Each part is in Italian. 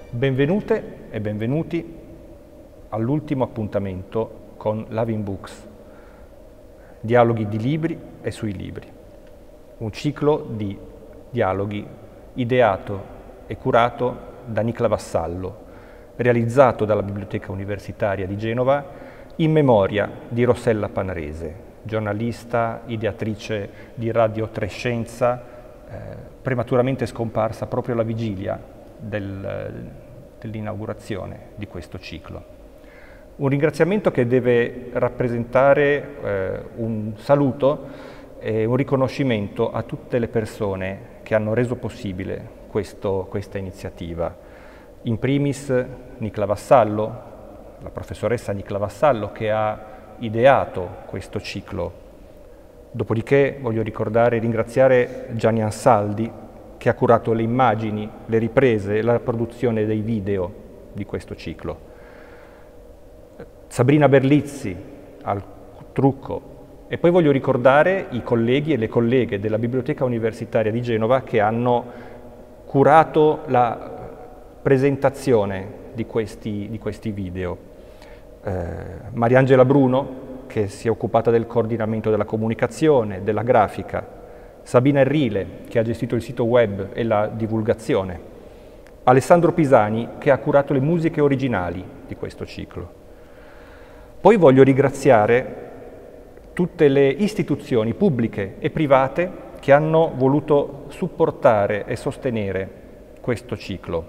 Benvenute e benvenuti all'ultimo appuntamento con Loving Books, dialoghi di libri e sui libri, un ciclo di dialoghi ideato e curato da Nicla Vassallo, realizzato dalla Biblioteca Universitaria di Genova in memoria di Rossella Panarese, giornalista, ideatrice di Radio Trescenza, prematuramente scomparsa proprio alla vigilia dell'inaugurazione di questo ciclo. Un ringraziamento che deve rappresentare un saluto e un riconoscimento a tutte le persone che hanno reso possibile questa iniziativa. In primis Nicla Vassallo, la professoressa Nicla Vassallo, che ha ideato questo ciclo. Dopodiché voglio ricordare e ringraziare Gianni Ansaldi, che ha curato le immagini, le riprese e la produzione dei video di questo ciclo. Sabrina Berlizzi al trucco. E poi voglio ricordare i colleghi e le colleghe della Biblioteca Universitaria di Genova che hanno curato la presentazione di questi video. Mariangela Bruno, che si è occupata del coordinamento della comunicazione, della grafica, Sabina Errile, che ha gestito il sito web e la divulgazione, Alessandro Pisani, che ha curato le musiche originali di questo ciclo. Poi voglio ringraziare tutte le istituzioni pubbliche e private che hanno voluto supportare e sostenere questo ciclo.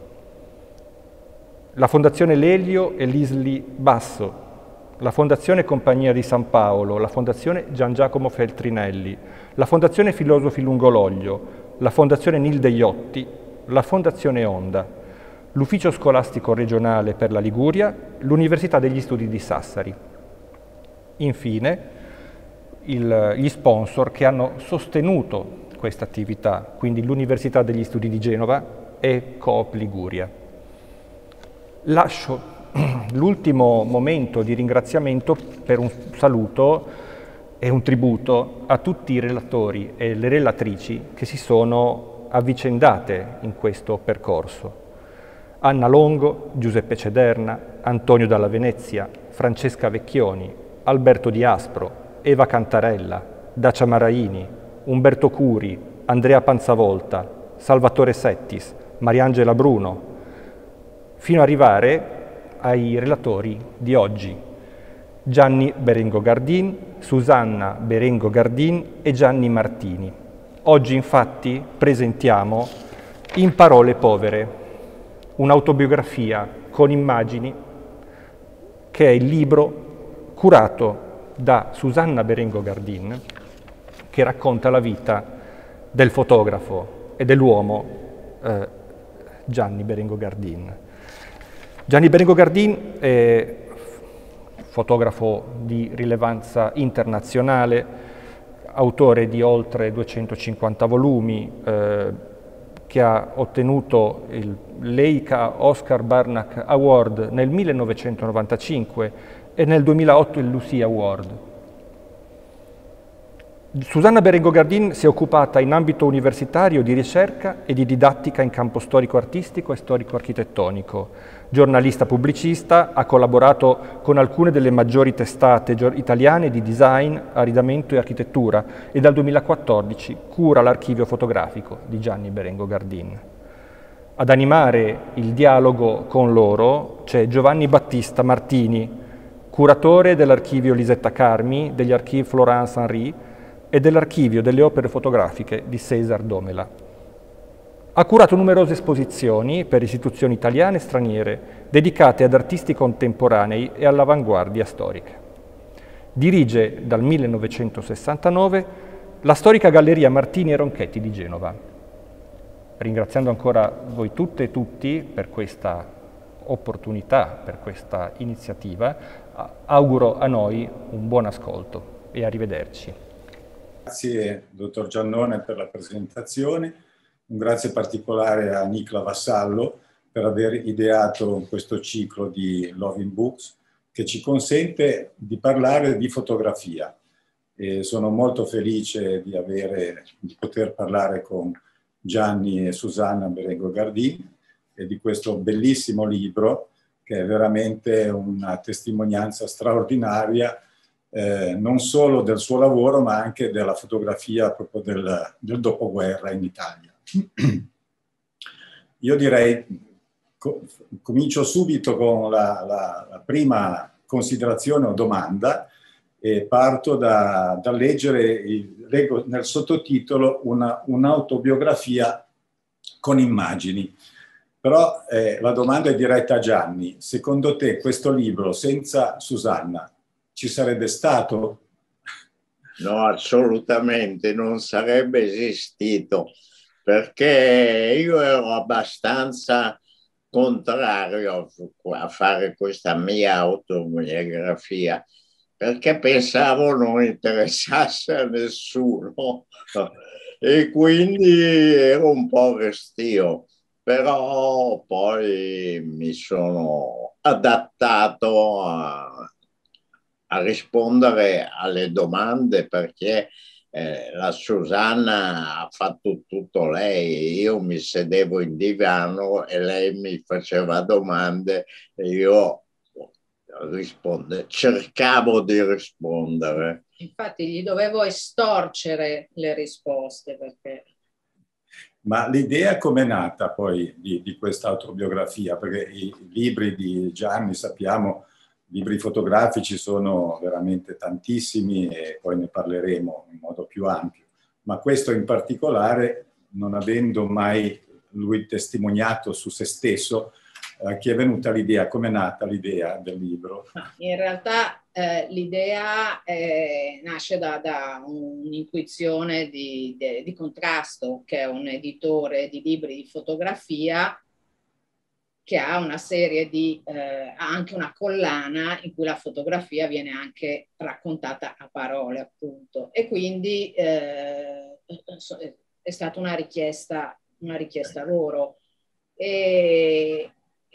La Fondazione Lelio e l'ISLI Basso, la Fondazione Compagnia di San Paolo, la Fondazione Gian Giacomo Feltrinelli, la Fondazione Filosofi Lungologlio, la Fondazione Nilde Iotti, la Fondazione Onda, l'Ufficio Scolastico Regionale per la Liguria, l'Università degli Studi di Sassari. Infine, gli sponsor che hanno sostenuto questa attività, quindi l'Università degli Studi di Genova e Coop Liguria. Lascio l'ultimo momento di ringraziamento per un saluto e un tributo a tutti i relatori e le relatrici che si sono avvicendate in questo percorso. Anna Longo, Giuseppe Cederna, Antonio Dalla Venezia, Francesca Vecchioni, Alberto Di Aspro, Eva Cantarella, Dacia Maraini, Umberto Curi, Andrea Panzavolta, Salvatore Settis, Mariangela Bruno, fino ad arrivare ai relatori di oggi, Gianni Berengo Gardin, Susanna Berengo Gardin e Gianni Martini. Oggi infatti presentiamo In parole povere, un'autobiografia con immagini che è il libro curato da Susanna Berengo Gardin, che racconta la vita del fotografo e dell'uomo Gianni Berengo Gardin. Gianni Berengo Gardin è fotografo di rilevanza internazionale, autore di oltre 250 volumi, che ha ottenuto il Leica Oscar Barnack Award nel 1995 e nel 2008 il Lucia Award. Susanna Berengo Gardin si è occupata in ambito universitario di ricerca e di didattica in campo storico-artistico e storico-architettonico. Giornalista pubblicista, ha collaborato con alcune delle maggiori testate italiane di design, arredamento e architettura e dal 2014 cura l'archivio fotografico di Gianni Berengo Gardin. Ad animare il dialogo con loro c'è Giovanni Battista Martini, curatore dell'archivio Lisetta Carmi, degli archivi Florence Henry e dell'archivio delle opere fotografiche di César Domela. Ha curato numerose esposizioni per istituzioni italiane e straniere dedicate ad artisti contemporanei e all'avanguardia storica. Dirige dal 1969 la storica Galleria Martini e Ronchetti di Genova. Ringraziando ancora voi tutte e tutti per questa opportunità, per questa iniziativa, auguro a noi un buon ascolto e arrivederci. Grazie dottor Giannone per la presentazione. Un grazie particolare a Nicla Vassallo per aver ideato questo ciclo di Loving Books che ci consente di parlare di fotografia. E sono molto felice di poter parlare con Gianni e Susanna Berengo Gardin, e di questo bellissimo libro, che è veramente una testimonianza straordinaria, non solo del suo lavoro, ma anche della fotografia proprio del dopoguerra in Italia. Io direi, comincio subito con la prima considerazione o domanda, e parto da leggere, leggo nel sottotitolo un'autobiografia con immagini. Però la domanda è diretta a Gianni. Secondo te questo libro senza Susanna ci sarebbe stato? No, assolutamente non sarebbe esistito, perché io ero abbastanza contrario a fare questa mia autobiografia, perché pensavo non interessasse a nessuno e quindi ero un po' restio, però poi mi sono adattato a rispondere alle domande, perché la Susanna ha fatto tutto lei. Io mi sedevo in divano e lei mi faceva domande e io cercavo di rispondere. Infatti gli dovevo estorcere le risposte, perché... Ma l'idea com'è nata poi di questa autobiografia? Perché i libri di Gianni, sappiamo, libri fotografici sono veramente tantissimi e poi ne parleremo in modo più ampio. Ma questo in particolare, non avendo mai lui testimoniato su se stesso, chi è venuta l'idea? Com'è nata l'idea del libro? In realtà l'idea nasce da un'intuizione di Contrasto, che è un editore di libri di fotografia che ha una serie ha anche una collana in cui la fotografia viene anche raccontata a parole, appunto. E quindi è stata una richiesta loro. E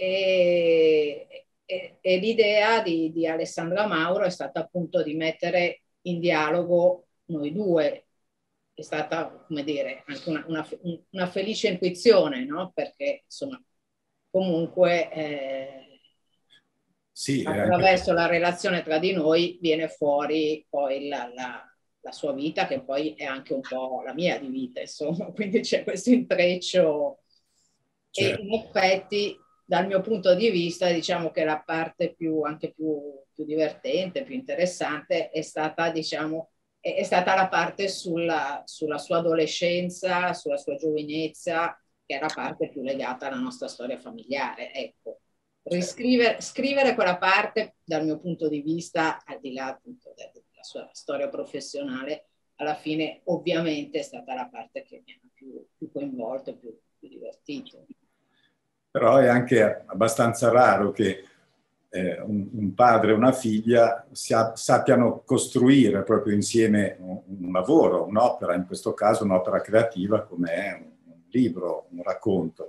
l'idea di Alessandra Mauro è stata appunto di mettere in dialogo noi due. È stata, come dire, anche una felice intuizione, no? Perché insomma comunque sì, attraverso la relazione tra di noi viene fuori poi la sua vita, che poi è anche un po' la mia di vita, insomma, quindi c'è questo intreccio. Certo. E in effetti dal mio punto di vista diciamo che la parte anche più divertente, più interessante è stata, diciamo, è stata la parte sulla sua adolescenza, sulla sua giovinezza, che è la parte più legata alla nostra storia familiare. Ecco, scrivere quella parte dal mio punto di vista, al di là appunto della sua storia professionale, alla fine ovviamente è stata la parte che mi ha più coinvolto, più divertito. Però è anche abbastanza raro che un padre e una figlia sappiano costruire proprio insieme un lavoro, un'opera, in questo caso un'opera creativa come è un libro, un racconto.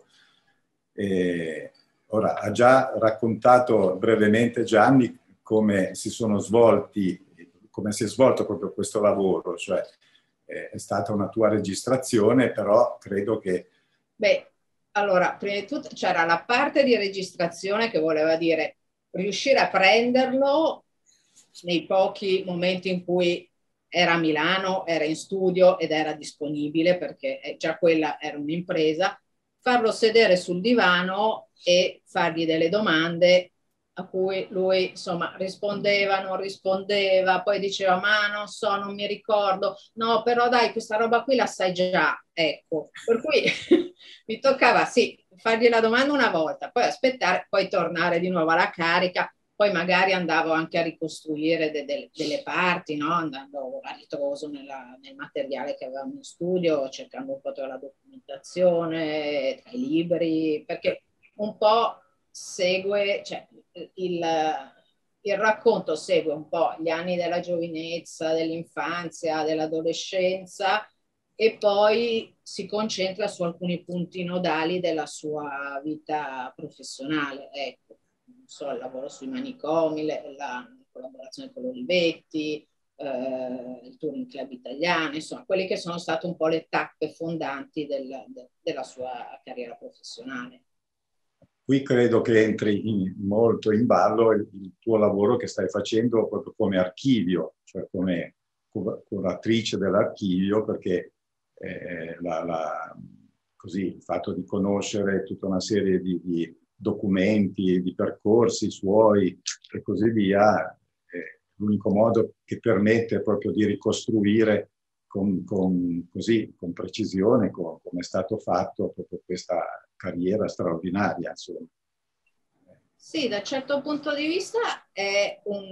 Ora, ha già raccontato brevemente Gianni come si sono svolti, come si è svolto proprio questo lavoro, cioè è stata una tua registrazione, però credo che... Beh, allora, prima di tutto c'era la parte di registrazione, che voleva dire riuscire a prenderlo nei pochi momenti in cui era a Milano, era in studio ed era disponibile, perché già quella era un'impresa, farlo sedere sul divano e fargli delle domande a cui lui insomma rispondeva, non rispondeva, poi diceva ma non so, non mi ricordo, no però dai questa roba qui la sai già, ecco, per cui mi toccava sì fargli la domanda una volta, poi aspettare, poi tornare di nuovo alla carica, poi magari andavo anche a ricostruire delle parti, no? Andando a ritroso nel materiale che avevamo in studio, cercando un po' tra la documentazione, tra i libri, perché un po' segue, cioè il racconto segue un po' gli anni della giovinezza, dell'infanzia, dell'adolescenza e poi si concentra su alcuni punti nodali della sua vita professionale. Ecco, non so, il lavoro sui manicomi, la collaborazione con l'Olivetti, il Touring Club italiano, insomma, quelle che sono state un po' le tappe fondanti della sua carriera professionale. qui credo che entri molto in ballo il tuo lavoro che stai facendo proprio come archivio, cioè come curatrice dell'archivio, perché così, il fatto di conoscere tutta una serie di documenti, di percorsi suoi e così via, è l'unico modo che permette proprio di ricostruire con precisione, come è stato fatto, proprio questa carriera straordinaria, insomma. Sì, da un certo punto di vista è un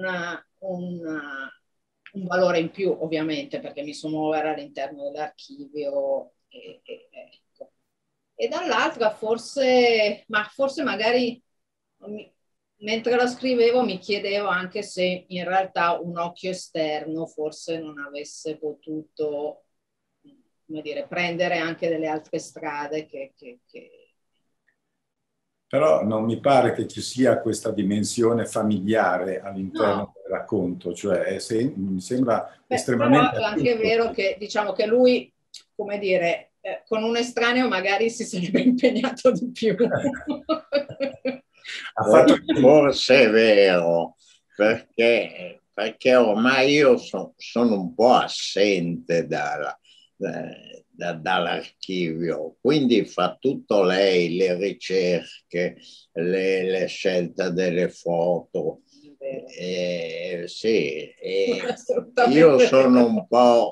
valore in più, ovviamente, perché mi so muovere all'interno dell'archivio ecco. E dall'altra forse magari mentre lo scrivevo mi chiedevo anche se in realtà un occhio esterno forse non avesse potuto, come dire, prendere anche delle altre strade che... Però non mi pare che ci sia questa dimensione familiare all'interno del racconto, cioè mi sembra estremamente... Però è anche vero che diciamo che lui, come dire, con un estraneo magari si sarebbe impegnato di più. Forse è vero, perché ormai io sono un po' assente dall'archivio, quindi fa tutto lei, le ricerche, le scelte delle foto. Sì, io sono un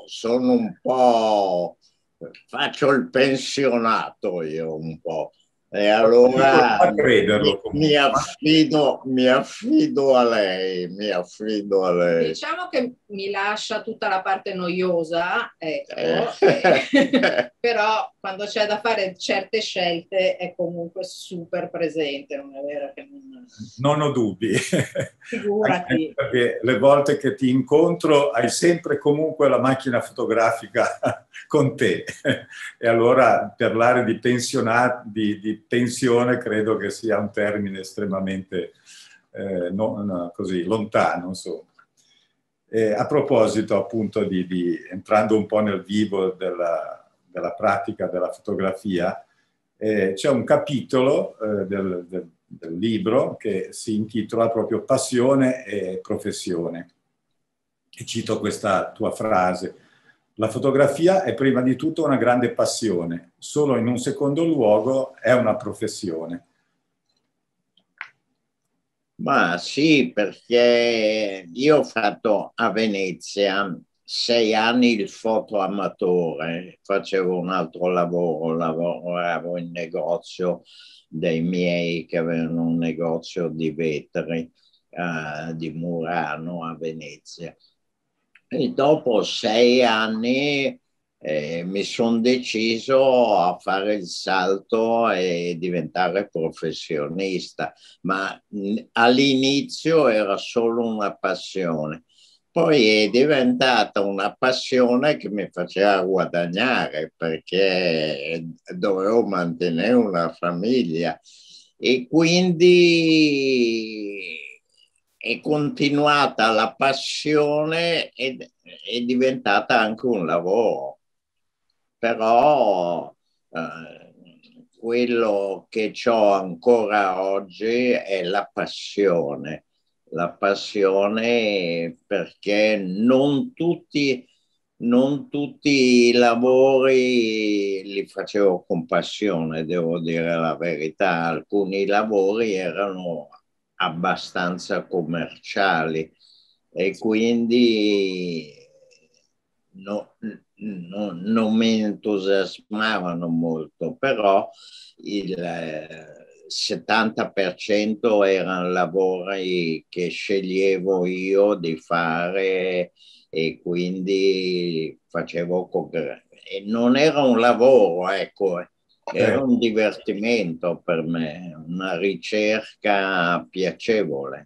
po', faccio il pensionato io un po'. E allora mi affido a lei, Diciamo che mi lascia tutta la parte noiosa, ecco, però quando c'è da fare certe scelte è comunque super presente, non è vero che non ho dubbi. Figurati. Perché le volte che ti incontro hai sempre comunque la macchina fotografica con te. E allora parlare di pensione credo che sia un termine estremamente così lontano, insomma. A proposito appunto entrando un po' nel vivo della pratica della fotografia, c'è un capitolo del libro che si intitola proprio Passione e professione. E cito questa tua frase: la fotografia è prima di tutto una grande passione, solo in un secondo luogo è una professione. Ma sì, perché io ho fatto a Venezia 6 anni il fotoamatore, facevo un altro lavoro, lavoravo in negozio dei miei che avevano un negozio di vetri di Murano a Venezia. E dopo 6 anni mi sono deciso a fare il salto e diventare professionista, ma all'inizio era solo una passione. Poi è diventata una passione che mi faceva guadagnare perché dovevo mantenere una famiglia e quindi è continuata la passione ed è diventata anche un lavoro. Però quello che ho ancora oggi è la passione perché non tutti i lavori li facevo con passione, devo dire la verità. Alcuni lavori erano abbastanza commerciali e quindi non mi entusiasmavano molto, però il 70% erano lavori che sceglievo io di fare e quindi facevo e non era un lavoro, ecco, era un divertimento per me, una ricerca piacevole.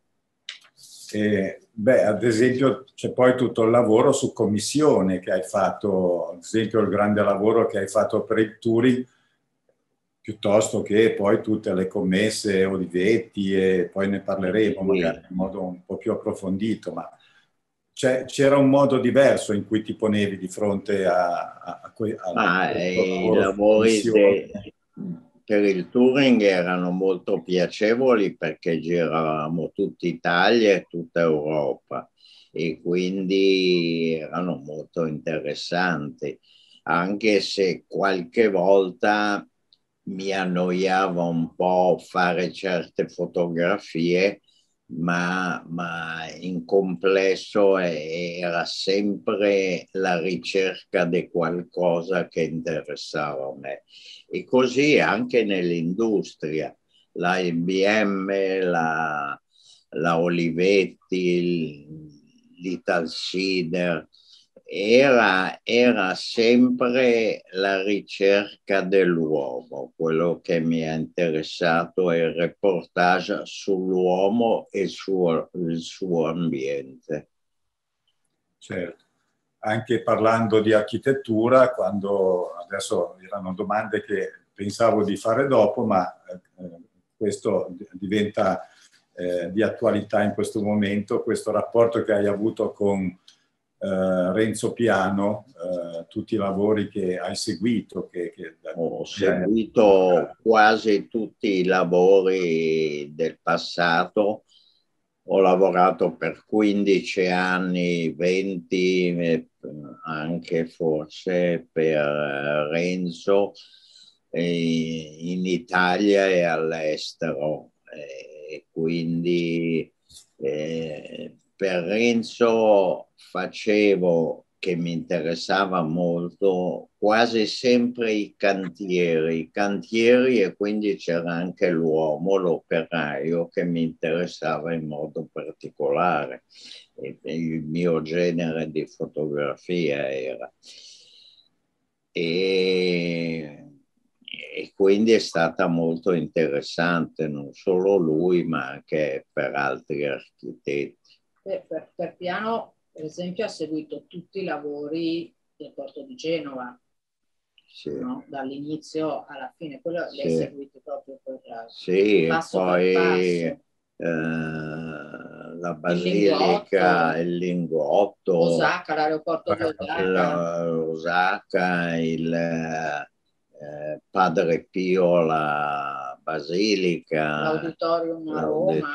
Ad esempio c'è poi tutto il lavoro su commissione che hai fatto, ad esempio il grande lavoro che hai fatto per il Touring, piuttosto che poi tutte le commesse Olivetti, e poi ne parleremo magari in modo un po' più approfondito, ma c'era un modo diverso in cui ti ponevi di fronte i lavori per il touring erano molto piacevoli perché giravamo tutta Italia e tutta Europa e quindi erano molto interessanti, anche se qualche volta mi annoiava un po' fare certe fotografie, ma in complesso era sempre la ricerca di qualcosa che interessava a me. E così anche nell'industria, la IBM, la Olivetti, l'Italsider, era sempre la ricerca dell'uomo. Quello che mi ha interessato è il reportage sull'uomo e il suo ambiente. Certo. Anche parlando di architettura, quando adesso erano domande che pensavo di fare dopo, ma questo diventa di attualità in questo momento, questo rapporto che hai avuto con Renzo Piano, tutti i lavori che hai seguito. Ho seguito quasi tutti i lavori del passato. Ho lavorato per 15 anni, 20, anche forse per Renzo in Italia e all'estero. Quindi per Renzo facevo, che mi interessava molto, quasi sempre i cantieri e quindi c'era anche l'uomo, l'operaio, che mi interessava in modo particolare. Il mio genere di fotografia era. E quindi è stata molto interessante, non solo lui, ma anche per altri architetti. Per Piano, per esempio, ha seguito tutti i lavori del porto di Genova, sì. No? Dall'inizio alla fine, quello sì. l'hai seguito proprio sì, passo e poi per passo. La Basilica, il Lingotto, Osaka, l'aeroporto di Osaka, Osaka, il Padre Pio, la Basilica, l'auditorium a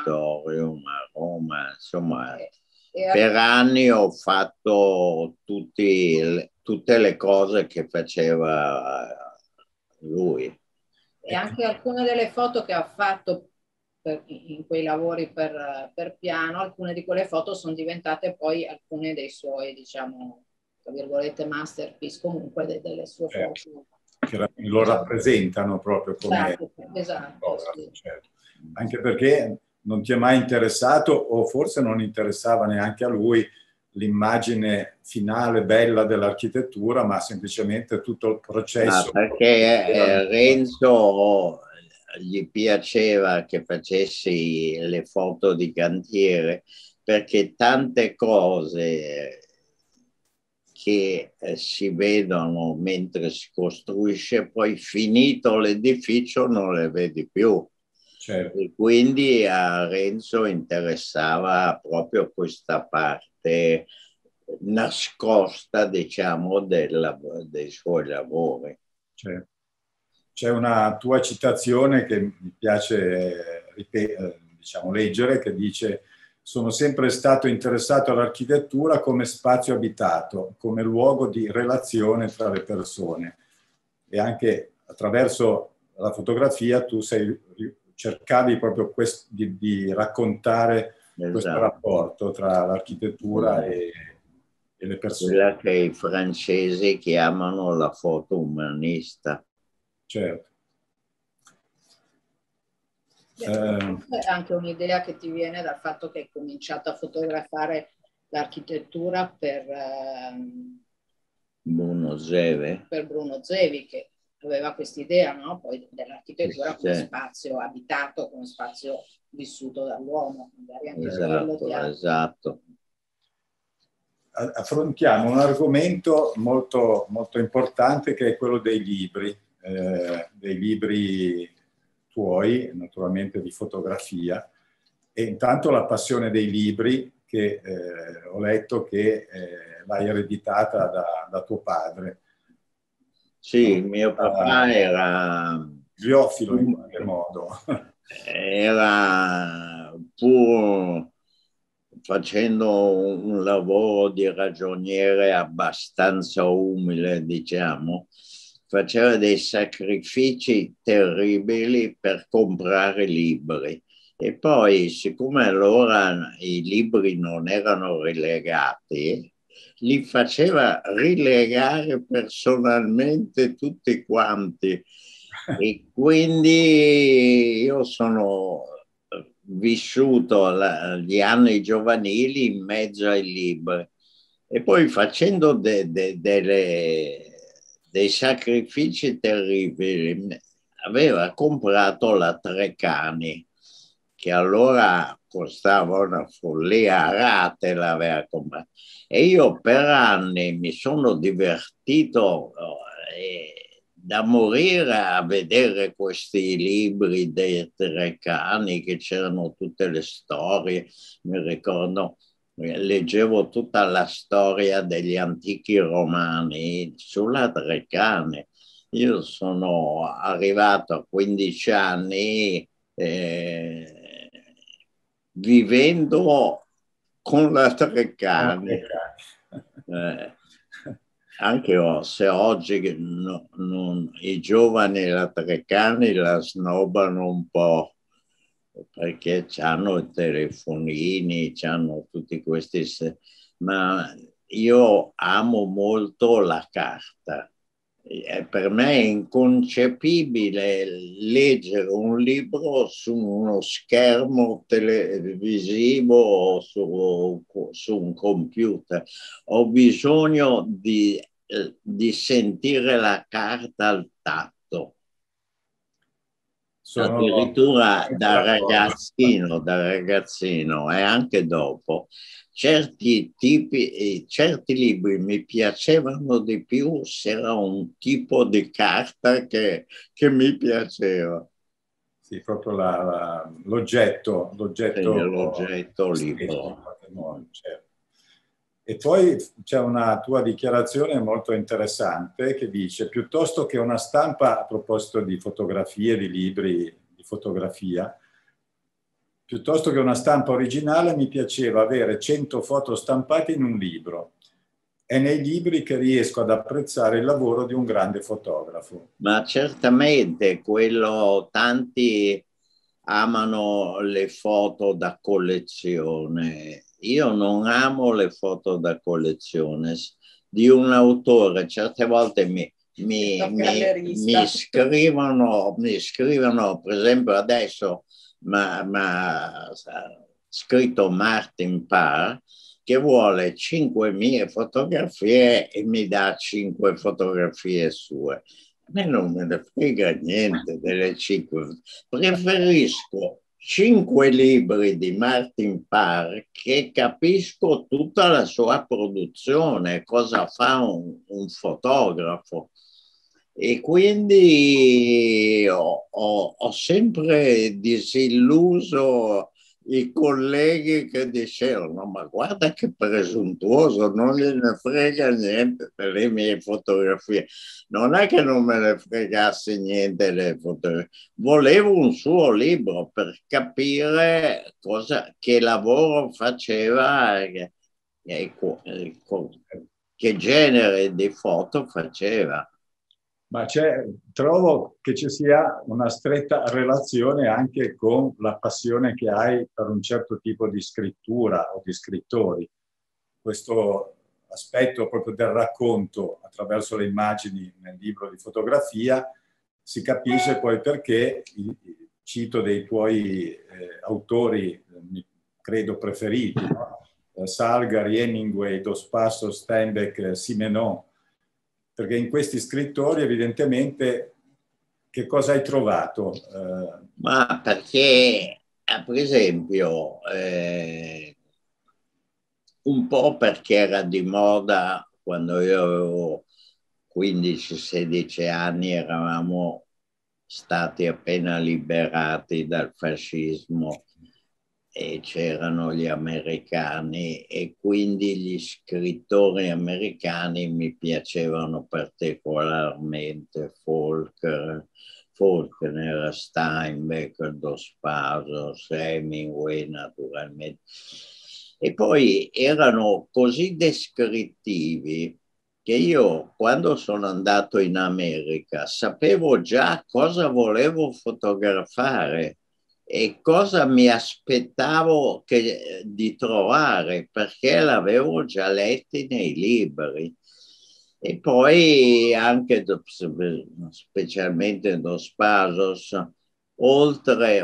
Roma, insomma. Per anni ho fatto tutte le cose che faceva lui. E anche alcune delle foto che ha fatto in quei lavori per Piano, alcune di quelle foto sono diventate poi alcune dei suoi, diciamo, tra virgolette, masterpiece, comunque delle sue foto. Che lo rappresentano proprio come esatto, sì. certo. Anche perché non ti è mai interessato, o forse non interessava neanche a lui, l'immagine finale bella dell'architettura, ma semplicemente tutto il processo. Perché Renzo gli piaceva che facessi le foto di cantiere, perché tante cose che si vedono mentre si costruisce, poi finito l'edificio non le vedi più. Certo. E quindi a Renzo interessava proprio questa parte nascosta, diciamo, dei suoi lavori. Certo. C'è una tua citazione che mi piace diciamo, leggere, che dice: sono sempre stato interessato all'architettura come spazio abitato, come luogo di relazione tra le persone. E anche attraverso la fotografia tu cercavi proprio di raccontare questo rapporto tra l'architettura e le persone. Quella che i francesi chiamano la foto umanista. Certo. È anche un'idea che ti viene dal fatto che hai cominciato a fotografare l'architettura per Bruno Zevi, che aveva quest'idea, no? Poi dell'architettura come spazio abitato, come spazio vissuto dall'uomo. Magari anche esatto. Affrontiamo un argomento molto, molto importante, che è quello dei libri tuoi, naturalmente di fotografia, e intanto la passione dei libri, che ho letto che l'hai ereditata da tuo padre. Sì, mio papà era bibliofilo in qualche modo. Era pur facendo un lavoro di ragioniere abbastanza umile, diciamo, faceva dei sacrifici terribili per comprare libri. E poi, siccome allora i libri non erano rilegati, li faceva rilegare personalmente tutti quanti. E quindi io sono vissuto gli anni giovanili in mezzo ai libri e poi facendo dei sacrifici terribili. Aveva comprato la Treccani, che allora costava una follia, a rate l'aveva comprata. E io per anni mi sono divertito da morire a vedere questi libri dei Treccani, che c'erano tutte le storie. Mi ricordo, leggevo tutta la storia degli antichi romani sulla Treccani. Io sono arrivato a 15 anni vivendo con la Treccani. Anche se oggi i giovani la Treccani la snobbano un po', perché hanno i telefonini, hanno tutti questi, ma io amo molto la carta. Per me è inconcepibile leggere un libro su uno schermo televisivo o su un computer. Ho bisogno di sentire la carta al tatto. Addirittura da ragazzino e anche dopo. Certi libri mi piacevano di più se era un tipo di carta che mi piaceva. Sì, proprio l'oggetto libro. Certo. E poi c'è una tua dichiarazione molto interessante che dice: piuttosto che una stampa, a proposito di fotografie, di libri di fotografia, piuttosto che una stampa originale mi piaceva avere 100 foto stampate in un libro. È nei libri che riesco ad apprezzare il lavoro di un grande fotografo. Ma certamente tanti amano le foto da collezione. Io non amo le foto da collezione di un autore. Certe volte mi scrivono, per esempio adesso ma scritto Martin Parr, che vuole 5 mie fotografie e mi dà 5 fotografie sue. A me non me ne frega niente delle 5. Preferisco 5 libri di Martin Parr, che capisco tutta la sua produzione, cosa fa un fotografo. E quindi ho sempre disilluso i colleghi che dicevano: ma guarda che presuntuoso, non gliene frega niente delle mie fotografie. Non è che non me ne fregasse niente delle fotografie, volevo un suo libro per capire che lavoro faceva, che genere di foto faceva. Ma trovo che ci sia una stretta relazione anche con la passione che hai per un certo tipo di scrittura o di scrittori. Questo aspetto proprio del racconto attraverso le immagini nel libro di fotografia si capisce poi perché, cito dei tuoi autori, credo preferiti, no? Salgari, Hemingway, Dos Passos, Steinbeck, Simenon, perché in questi scrittori evidentemente che cosa hai trovato? Ma perché, per esempio, un po' perché era di moda quando io avevo 15-16 anni, eravamo stati appena liberati dal fascismo e c'erano gli americani, e quindi gli scrittori americani mi piacevano particolarmente, Faulkner, Steinbeck, Dos Passos, Hemingway naturalmente. E poi erano così descrittivi che io, quando sono andato in America, sapevo già cosa volevo fotografare e cosa mi aspettavo di trovare, perché l'avevo già letti nei libri. E poi anche, specialmente Dos Passos, oltre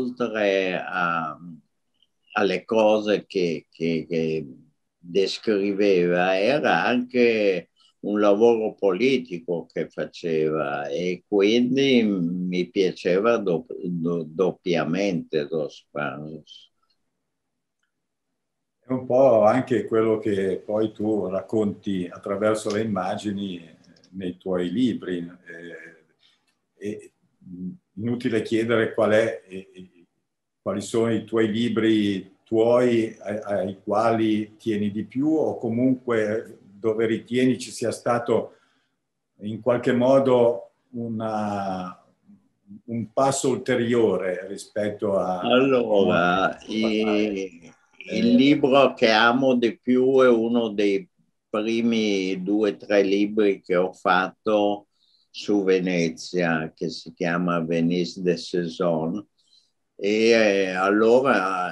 alle cose che descriveva, era anche un lavoro politico che faceva e quindi mi piaceva doppiamente Dos Passos. È un po' anche quello che poi tu racconti attraverso le immagini nei tuoi libri. Inutile chiedere quali sono i tuoi libri ai quali tieni di più, o comunque dove ritieni ci sia stato in qualche modo un passo ulteriore rispetto a... Allora, il libro che amo di più è uno dei primi 2 o 3 libri che ho fatto su Venezia, che si chiama Venise de Saison, e allora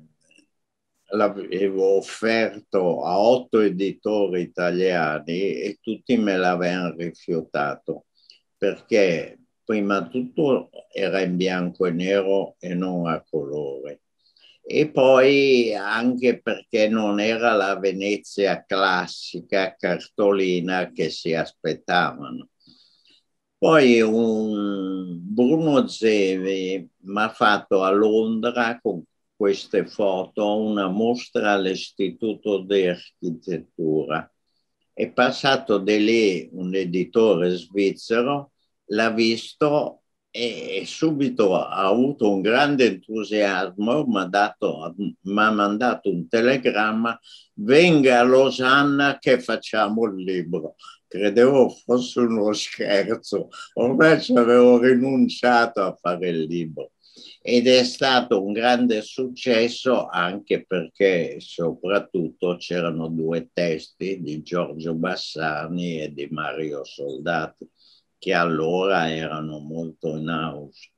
l'avevo offerto a 8 editori italiani e tutti me l'avevano rifiutato, perché prima di tutto era in bianco e nero e non a colore. E poi anche perché non era la Venezia classica cartolina che si aspettavano. Poi Bruno Zevi mi ha fatto a Londra con queste foto una mostra all'Istituto di Architettura. È passato di lì un editore svizzero, l'ha visto e subito ha avuto un grande entusiasmo, mi ha mandato un telegramma: venga a Losanna che facciamo il libro. Credevo fosse uno scherzo, ormai ci avevo rinunciato a fare il libro. Ed è stato un grande successo anche perché soprattutto c'erano 2 testi di Giorgio Bassani e di Mario Soldati, che allora erano molto in auge.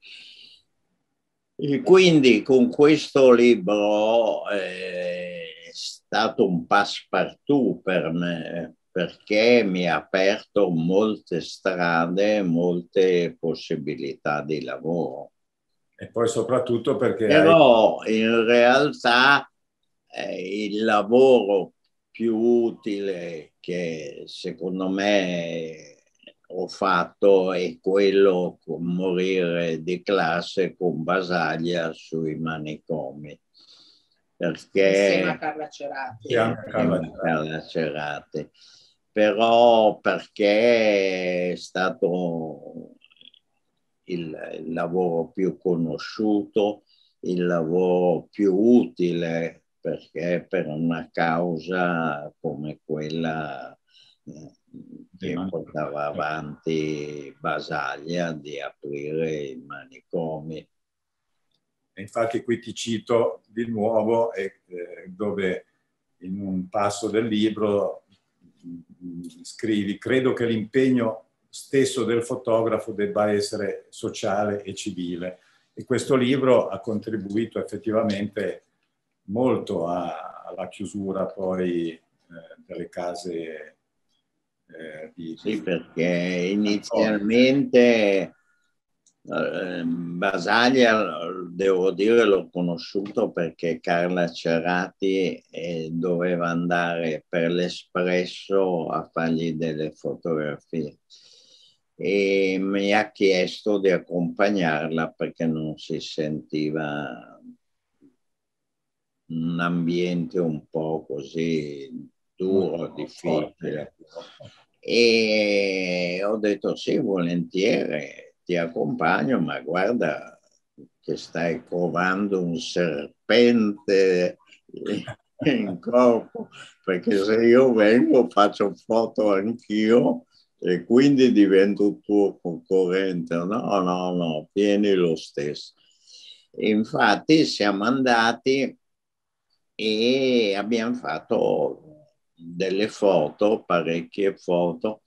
E quindi con questo libro è stato un passepartout per me, perché mi ha aperto molte strade, molte possibilità di lavoro. E poi soprattutto perché Però in realtà il lavoro più utile che secondo me ho fatto è quello con Morire di classe con Basaglia sui manicomi. Perché insieme a Carla Cerati. Carla Cerati. Però perché è stato il lavoro più conosciuto, il lavoro più utile, perché per una causa come quella che portava avanti Basaglia di aprire i manicomi. E infatti qui ti cito di nuovo dove in un passo del libro scrivi: credo che l'impegno stesso del fotografo debba essere sociale e civile. E questo libro ha contribuito effettivamente molto alla chiusura poi delle case Sì, perché inizialmente Basaglia, devo dire, l'ho conosciuto perché Carla Cerati doveva andare per l'Espresso a fargli delle fotografie e mi ha chiesto di accompagnarla perché non si sentiva un ambiente un po' così duro, difficile. E ho detto sì, volentieri, ti accompagno, ma guarda che stai covando un serpente in corpo, perché se io vengo faccio foto anch'io e quindi divento il tuo concorrente. No, no, no, vieni lo stesso. Infatti siamo andati e abbiamo fatto delle foto, parecchie foto,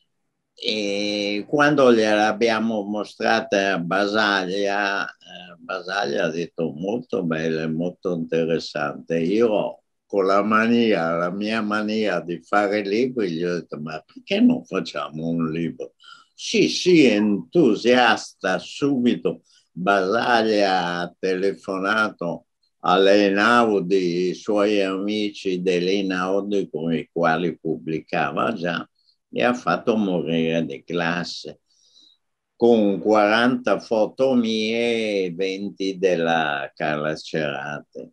e quando gliele abbiamo mostrate a Basaglia, Basaglia ha detto molto belle, molto interessante. Io con la mia mania di fare libri, gli ho detto, ma perché non facciamo un libro? Sì, sì, entusiasta, subito. Basaglia ha telefonato all'Einaudi, i suoi amici dell'Einaudi con i quali pubblicava già, e ha fatto morire di classe con 40 foto mie e 20 della Carla Cerate.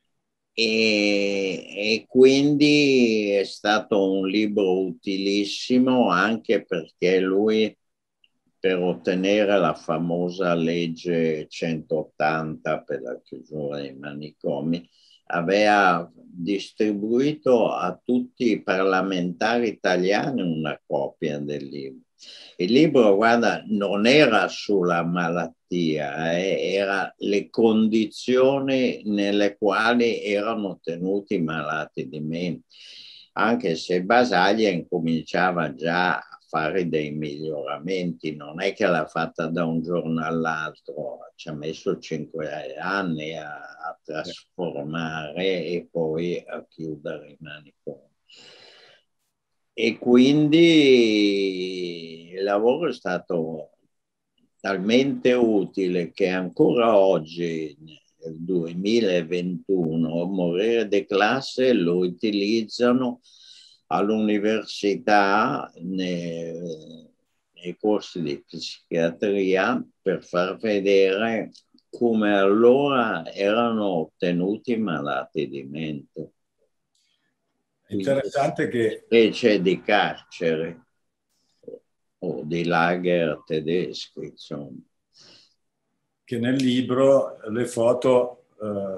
E quindi è stato un libro utilissimo anche perché lui, per ottenere la famosa legge 180 per la chiusura dei manicomi, aveva distribuito a tutti i parlamentari italiani una copia del libro. Il libro, guarda, non era sulla malattia, era le condizioni nelle quali erano tenuti i malati di mente, anche se Basaglia incominciava già a fare dei miglioramenti, non è che l'ha fatta da un giorno all'altro, ci ha messo 5 anni a trasformare e poi a chiudere i manicomi. E quindi il lavoro è stato talmente utile che ancora oggi, nel 2021, morire di classe lo utilizzano all'università nei corsi di psichiatria per far vedere come allora erano ottenuti i malati di mente. Interessante che Specie di carcere o di lager tedeschi, insomma. Che nel libro le foto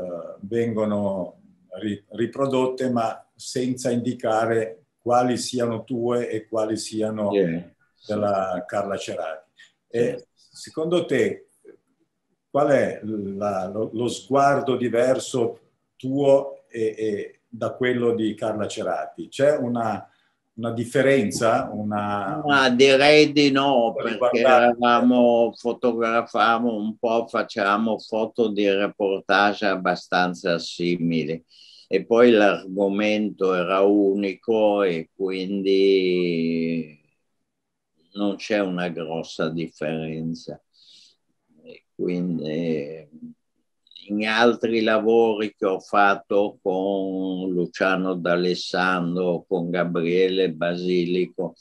vengono riprodotte ma senza indicare quali siano tue e quali siano della Carla Cerati. E secondo te qual è lo sguardo diverso tuo e da quello di Carla Cerati? C'è una differenza? Ma direi di no, perché fotografavamo un po', facciamo foto di reportage abbastanza simili e poi l'argomento era unico e quindi non c'è una grossa differenza. E quindi in altri lavori che ho fatto con Luciano D'Alessandro, con Gabriele Basilico,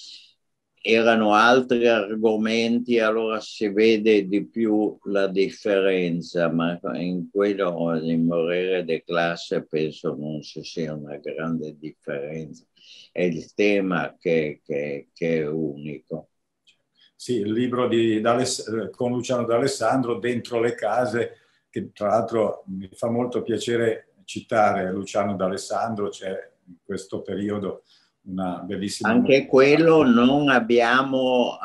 erano altri argomenti, allora si vede di più la differenza, ma in quello di morire di classe penso non ci sia una grande differenza. È il tema che è unico. Sì, il libro con Luciano D'Alessandro, Dentro le case, che tra l'altro mi fa molto piacere citare Luciano D'Alessandro, c'è in questo periodo una bellissima... Anche quello non abbiamo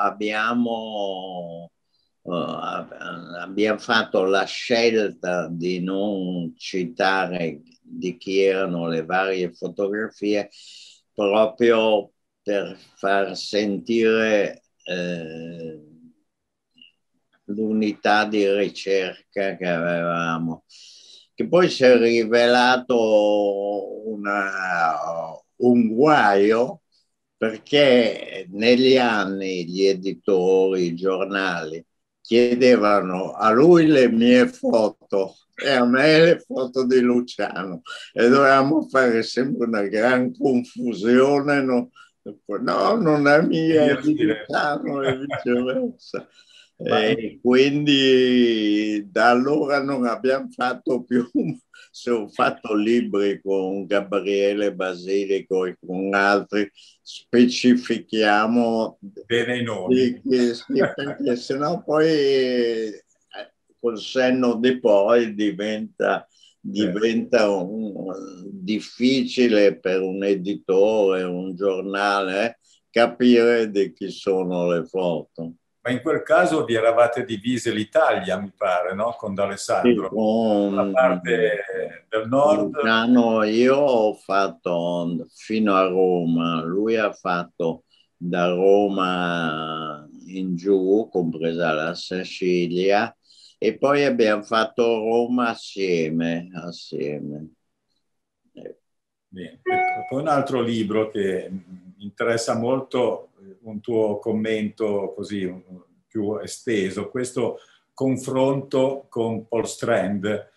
fatto la scelta di non citare di chi erano le varie fotografie proprio per far sentire l'unità di ricerca che avevamo, che poi si è rivelato un guaio, perché negli anni gli editori, i giornali chiedevano a lui le mie foto e a me le foto di Luciano e dovevamo fare sempre una gran confusione, no, non è mia, è di Luciano e viceversa. E quindi da allora non abbiamo fatto più, se ho fatto libri con Gabriele Basilico e con altri, specifichiamo bene i nomi, perché sennò poi col senno di poi diventa difficile per un editore, un giornale, capire di chi sono le foto. Ma in quel caso vi eravate divise l'Italia, mi pare, no? Con D'Alessandro. La parte del nord. Luciano, io ho fatto fino a Roma, lui ha fatto da Roma in giù, compresa la Sicilia, e poi abbiamo fatto Roma assieme. Bene. Poi un altro libro che mi interessa molto, un tuo commento così più esteso, questo confronto con Paul Strand,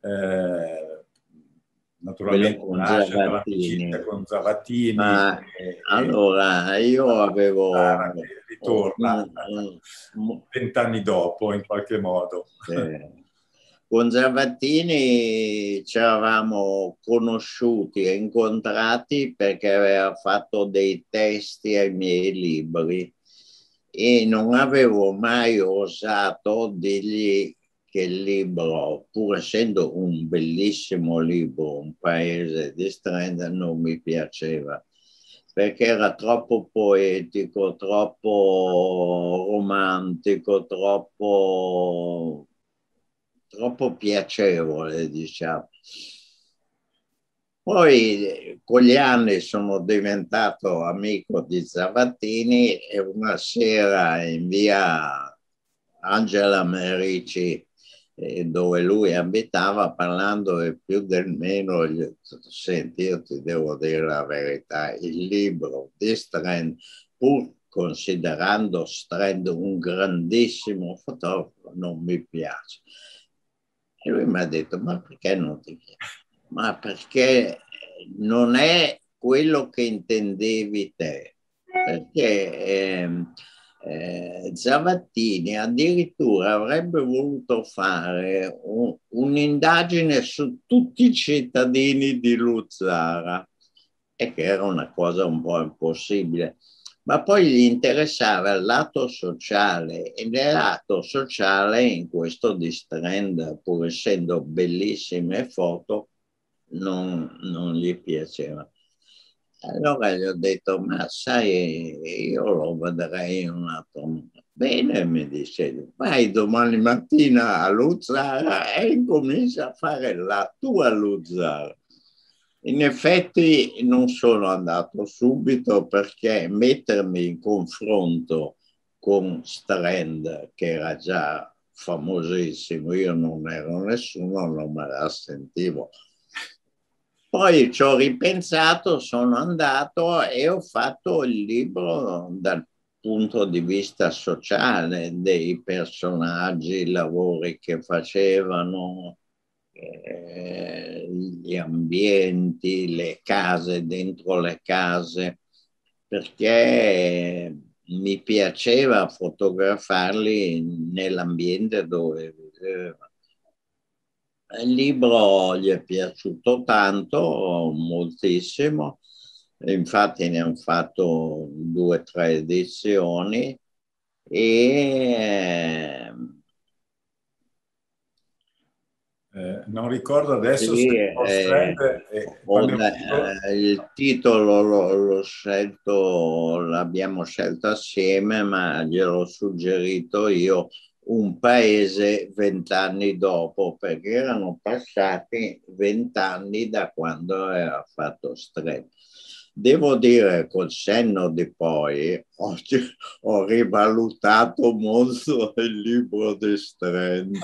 naturalmente Con nasce dall'amicizia con Zavattini. Allora, io avevo... ritorna 20 anni dopo, in qualche modo. Con Zavattini ci eravamo conosciuti e incontrati perché aveva fatto dei testi ai miei libri e non avevo mai osato dirgli che il libro, pur essendo un bellissimo libro, Un paese di Strand, non mi piaceva perché era troppo poetico, troppo romantico, troppo piacevole, diciamo. Poi con gli anni sono diventato amico di Zavattini e una sera in via Angela Merici, dove lui abitava, parlando del più del meno, gli ho detto: senti, io ti devo dire la verità, il libro di Strand, pur considerando Strand un grandissimo fotografo, non mi piace. E lui mi ha detto: ma perché non ti piace? Ma perché non è quello che intendevi te. Perché Zavattini addirittura avrebbe voluto fare un'indagine su tutti i cittadini di Luzzara, e che era una cosa un po' impossibile. Ma poi gli interessava il lato sociale, e nel lato sociale in questo di Strand, pur essendo bellissime foto, non gli piaceva. Allora gli ho detto: ma sai, io lo vedrei un attimo. Bene, mi dice, vai domani mattina a Luzzara e incomincia a fare la tua Luzzara. In effetti non sono andato subito, perché mettermi in confronto con Strand, che era già famosissimo, io non ero nessuno, non me la sentivo. Poi ci ho ripensato, sono andato e ho fatto il libro dal punto di vista sociale, dei personaggi, i lavori che facevano, gli ambienti, le case, dentro le case, perché mi piaceva fotografarli nell'ambiente dove viveva. Il libro gli è piaciuto tanto, moltissimo, infatti ne hanno fatto 2 o 3 edizioni e non ricordo adesso sì, se Paul Strand il titolo l'ho scelto, l'abbiamo scelto assieme, ma gliel'ho suggerito io, Un paese 20 anni dopo, perché erano passati 20 anni da quando aveva fatto Strand. Devo dire, col senno di poi, oggi ho rivalutato molto il libro di Strand,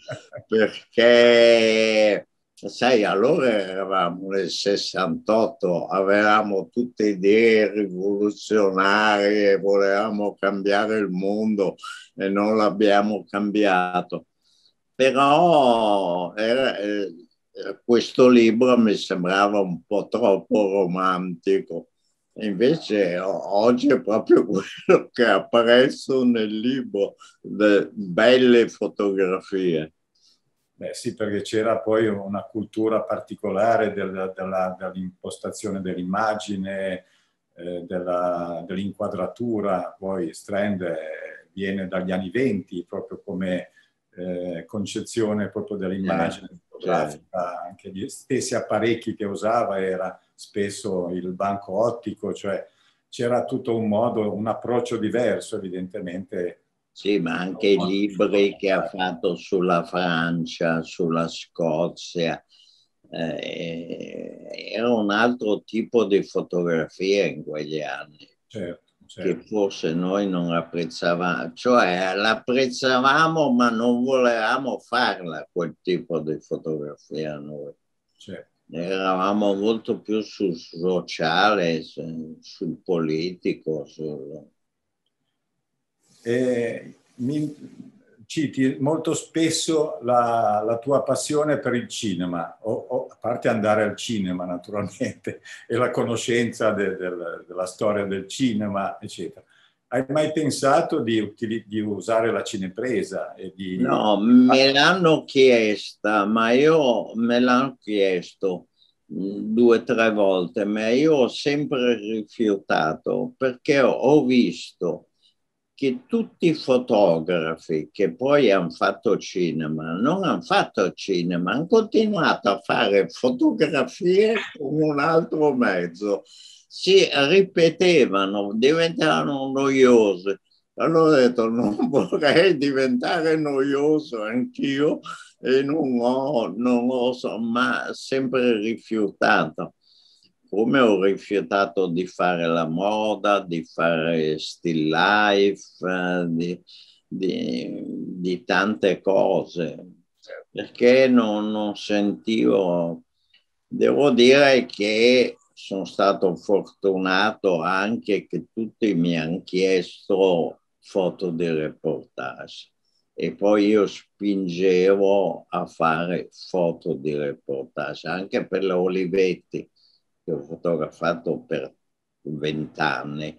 perché, sai, allora eravamo nel 68, avevamo tutte idee rivoluzionarie, volevamo cambiare il mondo e non l'abbiamo cambiato. Però questo libro mi sembrava un po' troppo romantico. Invece oggi è proprio quello che apprezzo nel libro, belle fotografie. Beh, sì, perché c'era poi una cultura particolare dell'impostazione dell'immagine, dell'inquadratura. Poi Strand viene dagli anni 20, proprio come concezione proprio dell'immagine fotografica. Anche gli stessi apparecchi che usava era spesso il banco ottico, cioè c'era tutto un modo, un approccio diverso, evidentemente. Sì, ma anche i libri che ha fatto sulla Francia, sulla Scozia, era un altro tipo di fotografia in quegli anni. Certo, che certo. forse noi non apprezzavamo, cioè l'apprezzavamo ma non volevamo farla quel tipo di fotografia noi. Certo. Eravamo molto più sul sociale, sul politico. Citi molto spesso la tua passione per il cinema, a parte andare al cinema naturalmente, e la conoscenza della storia del cinema, eccetera. Hai mai pensato di usare la cinepresa? No, me l'hanno chiesta, ma io me l'hanno chiesto 2 o 3 volte, ma io ho sempre rifiutato perché ho visto che tutti i fotografi che poi hanno fatto cinema non hanno fatto cinema, hanno continuato a fare fotografie con un altro mezzo, si ripetevano, diventavano noiose. Allora ho detto non vorrei diventare noioso anch'io e non ho ma sempre rifiutato. Come ho rifiutato di fare la moda, di fare still life, di tante cose, perché non sentivo. Devo dire che sono stato fortunato anche che tutti mi hanno chiesto foto di reportage e poi io spingevo a fare foto di reportage anche per la Olivetti che ho fotografato per 20 anni.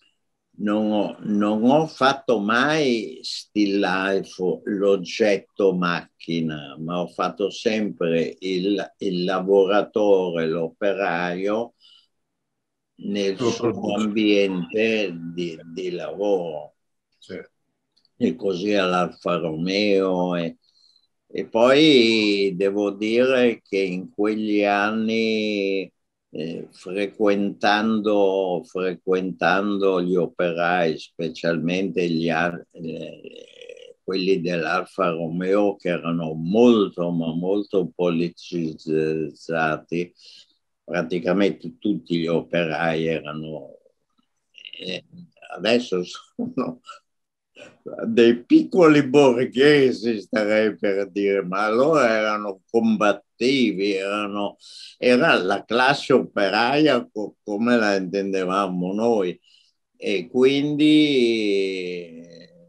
Non ho fatto mai still life, l'oggetto macchina, ma ho fatto sempre il lavoratore, l'operaio nel suo ambiente di lavoro. Certo. E così all'Alfa Romeo. E poi devo dire che in quegli anni frequentando gli operai, specialmente quelli dell'Alfa Romeo che erano molto, ma molto politicizzati, praticamente tutti gli operai erano, adesso sono dei piccoli borghesi, starei per dire, ma allora erano combattivi, era la classe operaia come la intendevamo noi e quindi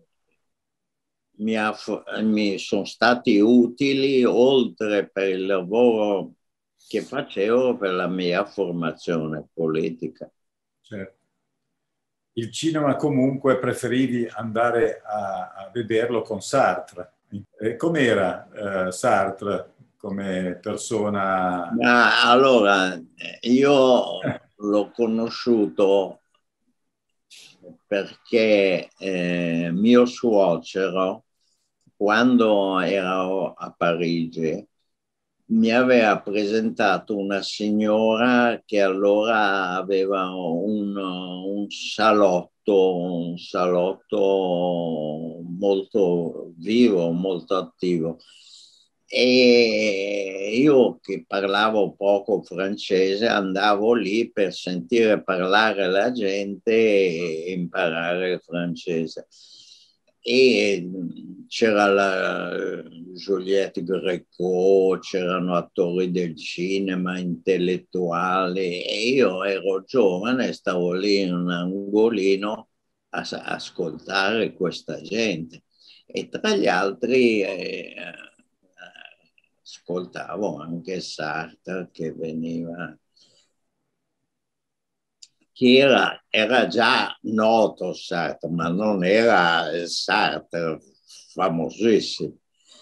mi sono stati utili oltre per il lavoro che facevo per la mia formazione politica. Certo. Il cinema comunque preferivi andare a vederlo con Sartre. Com'era Sartre come persona? Ma allora, io l'ho conosciuto perché mio suocero, quando ero a Parigi, mi aveva presentato una signora che allora aveva un salotto molto vivo, molto attivo. E io che parlavo poco francese andavo lì per sentire parlare la gente e imparare il francese. E c'era la Juliette Greco, c'erano attori del cinema, intellettuali e io ero giovane, stavo lì in un angolino a ascoltare questa gente e tra gli altri ascoltavo anche Sartre che veniva, che era già noto Sartre, ma non era il Sartre famosissimo.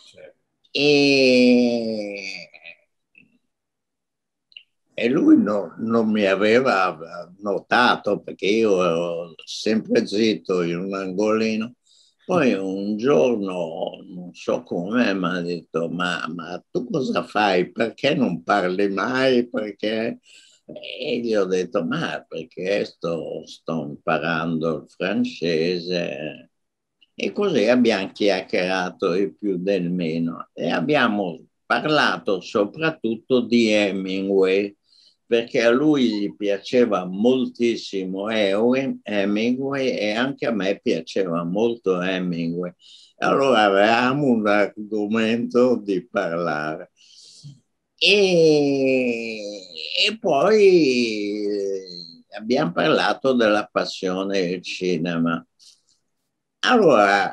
E lui non mi aveva notato perché io ero sempre zitto in un angolino. Poi un giorno, non so come, mi ha detto, ma tu cosa fai? Perché non parli mai? Perché E gli ho detto, ma perché sto imparando il francese? E così abbiamo chiacchierato il più del meno e abbiamo parlato soprattutto di Hemingway, perché a lui gli piaceva moltissimo Hemingway e anche a me piaceva molto Hemingway. Allora avevamo un argomento di parlare. E poi abbiamo parlato della passione del cinema. Allora,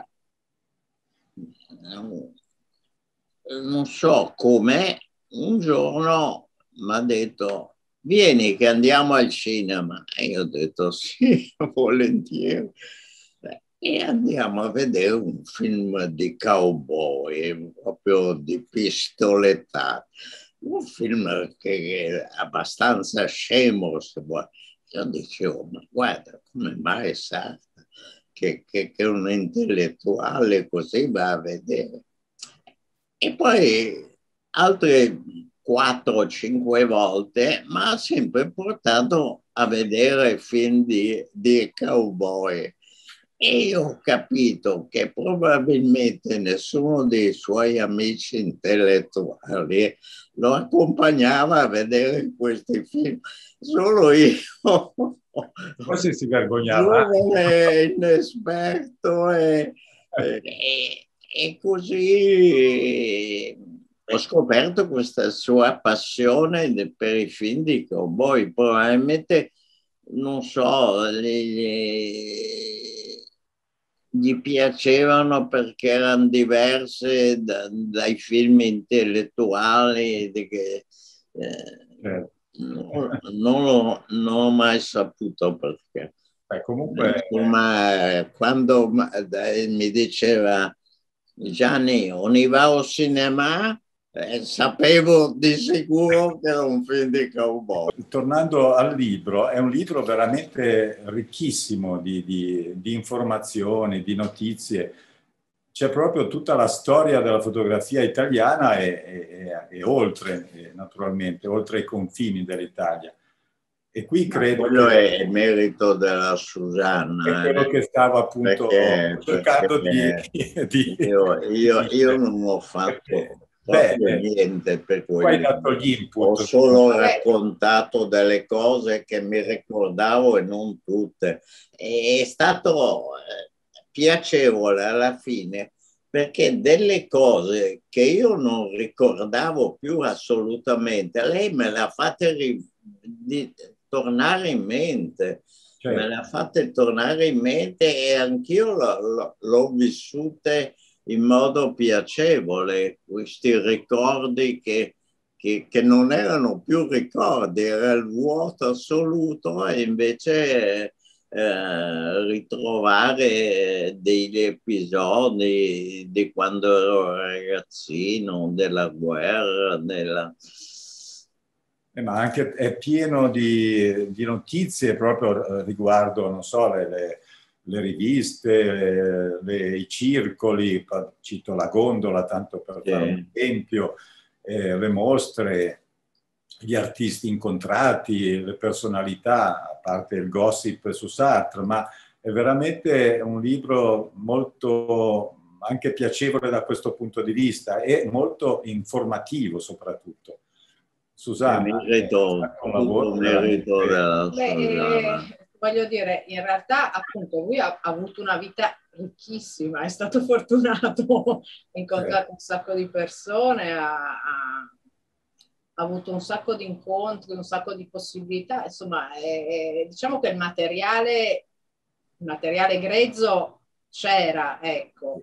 non so come, un giorno mi ha detto, vieni che andiamo al cinema. E io ho detto sì, volentieri. E andiamo a vedere un film di cowboy, proprio di pistolettata. Un film che è abbastanza scemo, se vuoi. Io dicevo, ma guarda, come mai sa che un intellettuale così va a vedere? E poi altre 4 o 5 volte mi ha sempre portato a vedere film di cowboy. E io ho capito che probabilmente nessuno dei suoi amici intellettuali lo accompagnava a vedere questi film, solo io, Forse si vergognava. giovane, inesperto, e così ho scoperto questa sua passione per i film di cowboy. Probabilmente, non so, gli piacevano perché erano diverse dai film intellettuali Certo. non ho mai saputo perché. Comunque, Insomma, quando mi diceva Gianni, on y va au cinema, sapevo di sicuro che era un film di cowboy. tornando al libro, è un libro veramente ricchissimo di informazioni, di notizie. C'è proprio tutta la storia della fotografia italiana e oltre, naturalmente, oltre i confini dell'Italia. E qui credo Quello che è merito della è Susanna, quello che stavo appunto cercando perché di io dire. non ho Perché, fatto proprio beh, niente per tu hai quelli. dato gli Ho input. solo raccontato delle cose che mi ricordavo e non tutte. È stato piacevole alla fine perché delle cose che io non ricordavo più assolutamente, lei me le ha fatte tornare in mente. Certo. Me le ha fatte tornare in mente e anch'io l'ho vissute in modo piacevole, questi ricordi che non erano più ricordi, era il vuoto assoluto e invece ritrovare degli episodi di quando ero ragazzino, della guerra, Ma anche è pieno di notizie proprio riguardo, non so, le riviste, i circoli, cito la Gondola, tanto per fare un esempio, le mostre, gli artisti incontrati, le personalità, a parte il gossip su Sartre, ma è veramente un libro molto anche piacevole da questo punto di vista e molto informativo soprattutto. Susanna, un lavoro merito della voglio dire, in realtà appunto lui ha avuto una vita ricchissima, è stato fortunato, ha incontrato un sacco di persone, ha avuto un sacco di incontri, un sacco di possibilità, insomma, diciamo che il materiale grezzo c'era, ecco.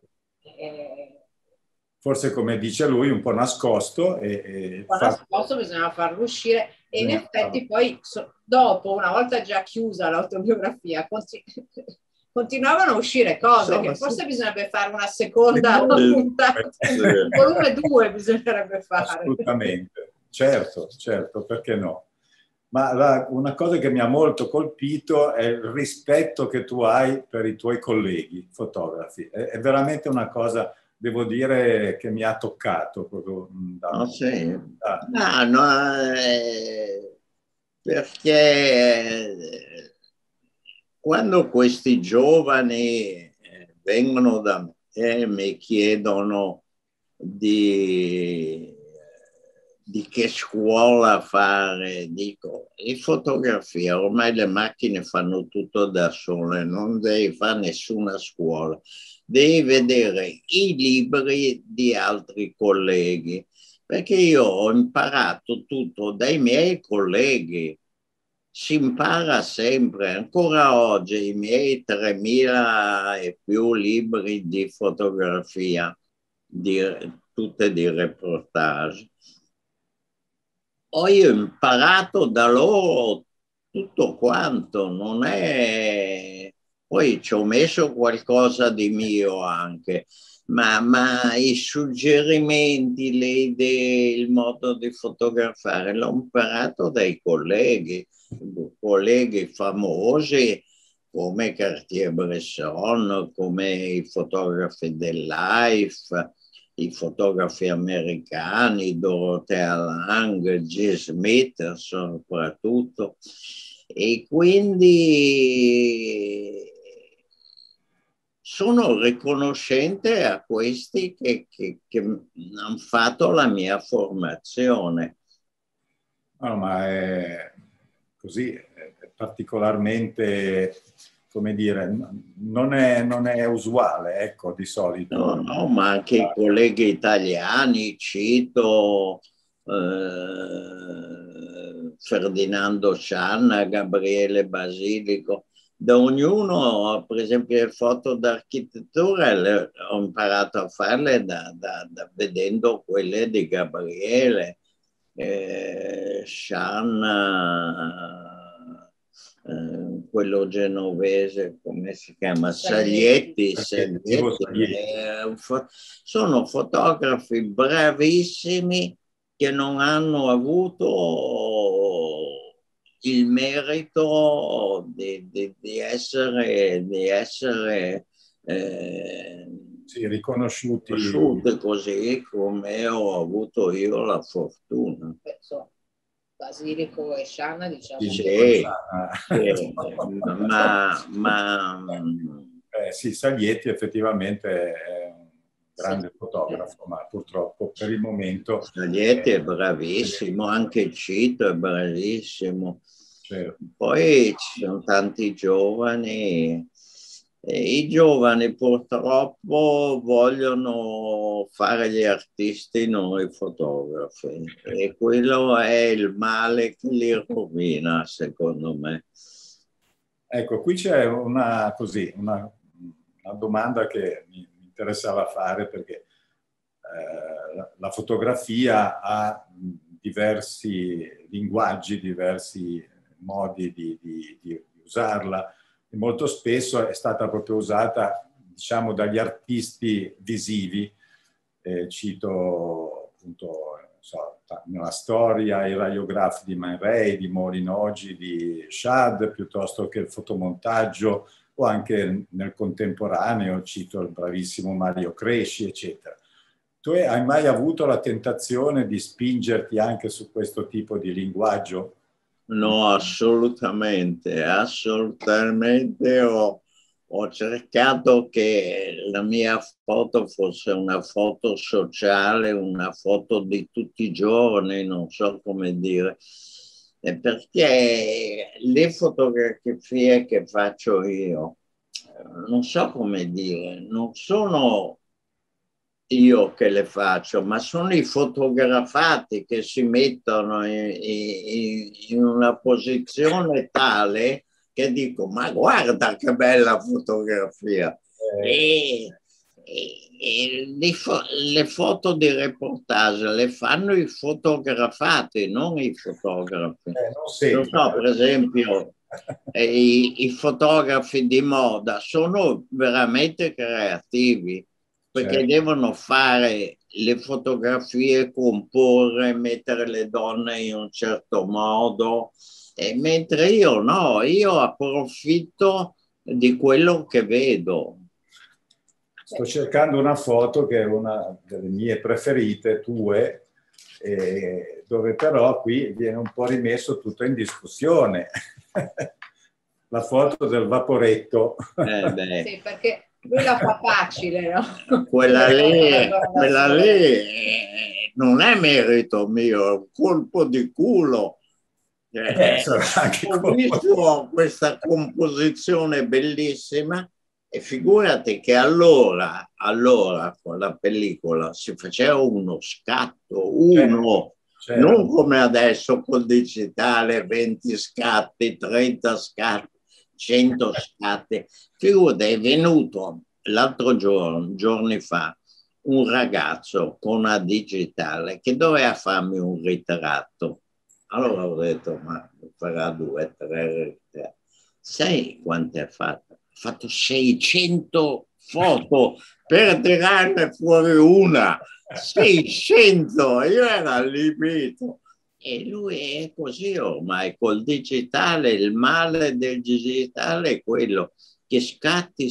Forse, come dice lui, un po' nascosto. Un po' nascosto, bisognava farlo uscire e in effetti poi dopo, una volta già chiusa l'autobiografia, continuavano a uscire cose che forse bisognerebbe fare una seconda puntata, un volume 2 bisognerebbe fare. Assolutamente, certo, perché no? Ma una cosa che mi ha molto colpito è il rispetto che tu hai per i tuoi colleghi fotografi. È veramente una cosa, devo dire, che mi ha toccato proprio. Sì. perché quando questi giovani vengono da me e mi chiedono di che scuola fare, dico, in fotografia ormai le macchine fanno tutto da sole, non devi fare nessuna scuola, devi vedere i libri di altri colleghi, perché io ho imparato tutto dai miei colleghi. Si impara sempre, ancora oggi i miei 3000 e più libri di fotografia, tutte di reportage. Ho io imparato da loro tutto quanto, non è... Poi ci ho messo qualcosa di mio anche, ma i suggerimenti, le idee, il modo di fotografare l'ho imparato dai colleghi famosi come Cartier-Bresson, come i fotografi del Life, i fotografi americani, Dorothea Lange, G. Smith soprattutto, e quindi sono riconoscente a questi che hanno fatto la mia formazione. No, ma è così, è particolarmente, come dire, non è usuale, ecco, di solito. No, ma anche i colleghi italiani, cito Ferdinando Scianna, Gabriele Basilico, da ognuno, per esempio, le foto d'architettura ho imparato a farle vedendo quelle di Gabriele, Scianna, quello genovese, come si chiama? Saglietti. Sono fotografi bravissimi che non hanno avuto il merito di essere sì, riconosciuti così come ho avuto io la fortuna. Basilico e Scianna, diciamo. Sì, sì, Saglietti effettivamente è un grande fotografo, ma purtroppo per il momento... Saglietti è bravissimo, anche Cito è bravissimo. Certo. Poi ci sono tanti giovani, e i giovani purtroppo vogliono fare gli artisti, non i fotografi, e quello è il male che li rovina, secondo me. Ecco, qui c'è una domanda che mi interessava fare, perché la fotografia ha diversi linguaggi, diversi modi di usarla, e molto spesso è stata proprio usata, diciamo, dagli artisti visivi. Cito appunto, nella storia i radiografi di Man Ray, di Mourinhoji, di Schad, piuttosto che il fotomontaggio, o anche nel contemporaneo cito il bravissimo Mario Cresci, eccetera. Tu hai mai avuto la tentazione di spingerti anche su questo tipo di linguaggio? No, assolutamente, assolutamente. Ho cercato che la mia foto fosse una foto sociale, una foto di tutti i giorni, non so come dire, perché le fotografie che faccio io, non so come dire, non sono io che le faccio, ma sono i fotografati che si mettono in una posizione tale che dico, ma guarda che bella fotografia. Le foto di reportage le fanno i fotografati, non i fotografi. Non so, per esempio, i fotografi di moda sono veramente creativi, perché devono fare le fotografie, comporre, mettere le donne in un certo modo, mentre io no, io approfitto di quello che vedo. Sto cercando una foto che è una delle mie preferite, tue, dove però qui viene un po' rimesso tutto in discussione. La foto del vaporetto. Sì, perché lui la fa facile, no? Quella lì non è merito mio, è un colpo di culo. Ho visto questa composizione bellissima e figurati che allora con la pellicola si faceva uno scatto, certo. Non come adesso col digitale, 20 scatti, 30 scatti, 100 scatti. Figurati, è venuto l'altro giorno, giorni fa, un ragazzo con una digitale che doveva farmi un ritratto. Allora ho detto, ma farà 2, 3 ritratti. Sai quante ha fatto? Ha fatto 600 foto per tirarne fuori una. 600! Io ero allibito. E lui è così ormai, col digitale, il male del digitale è quello che scatti,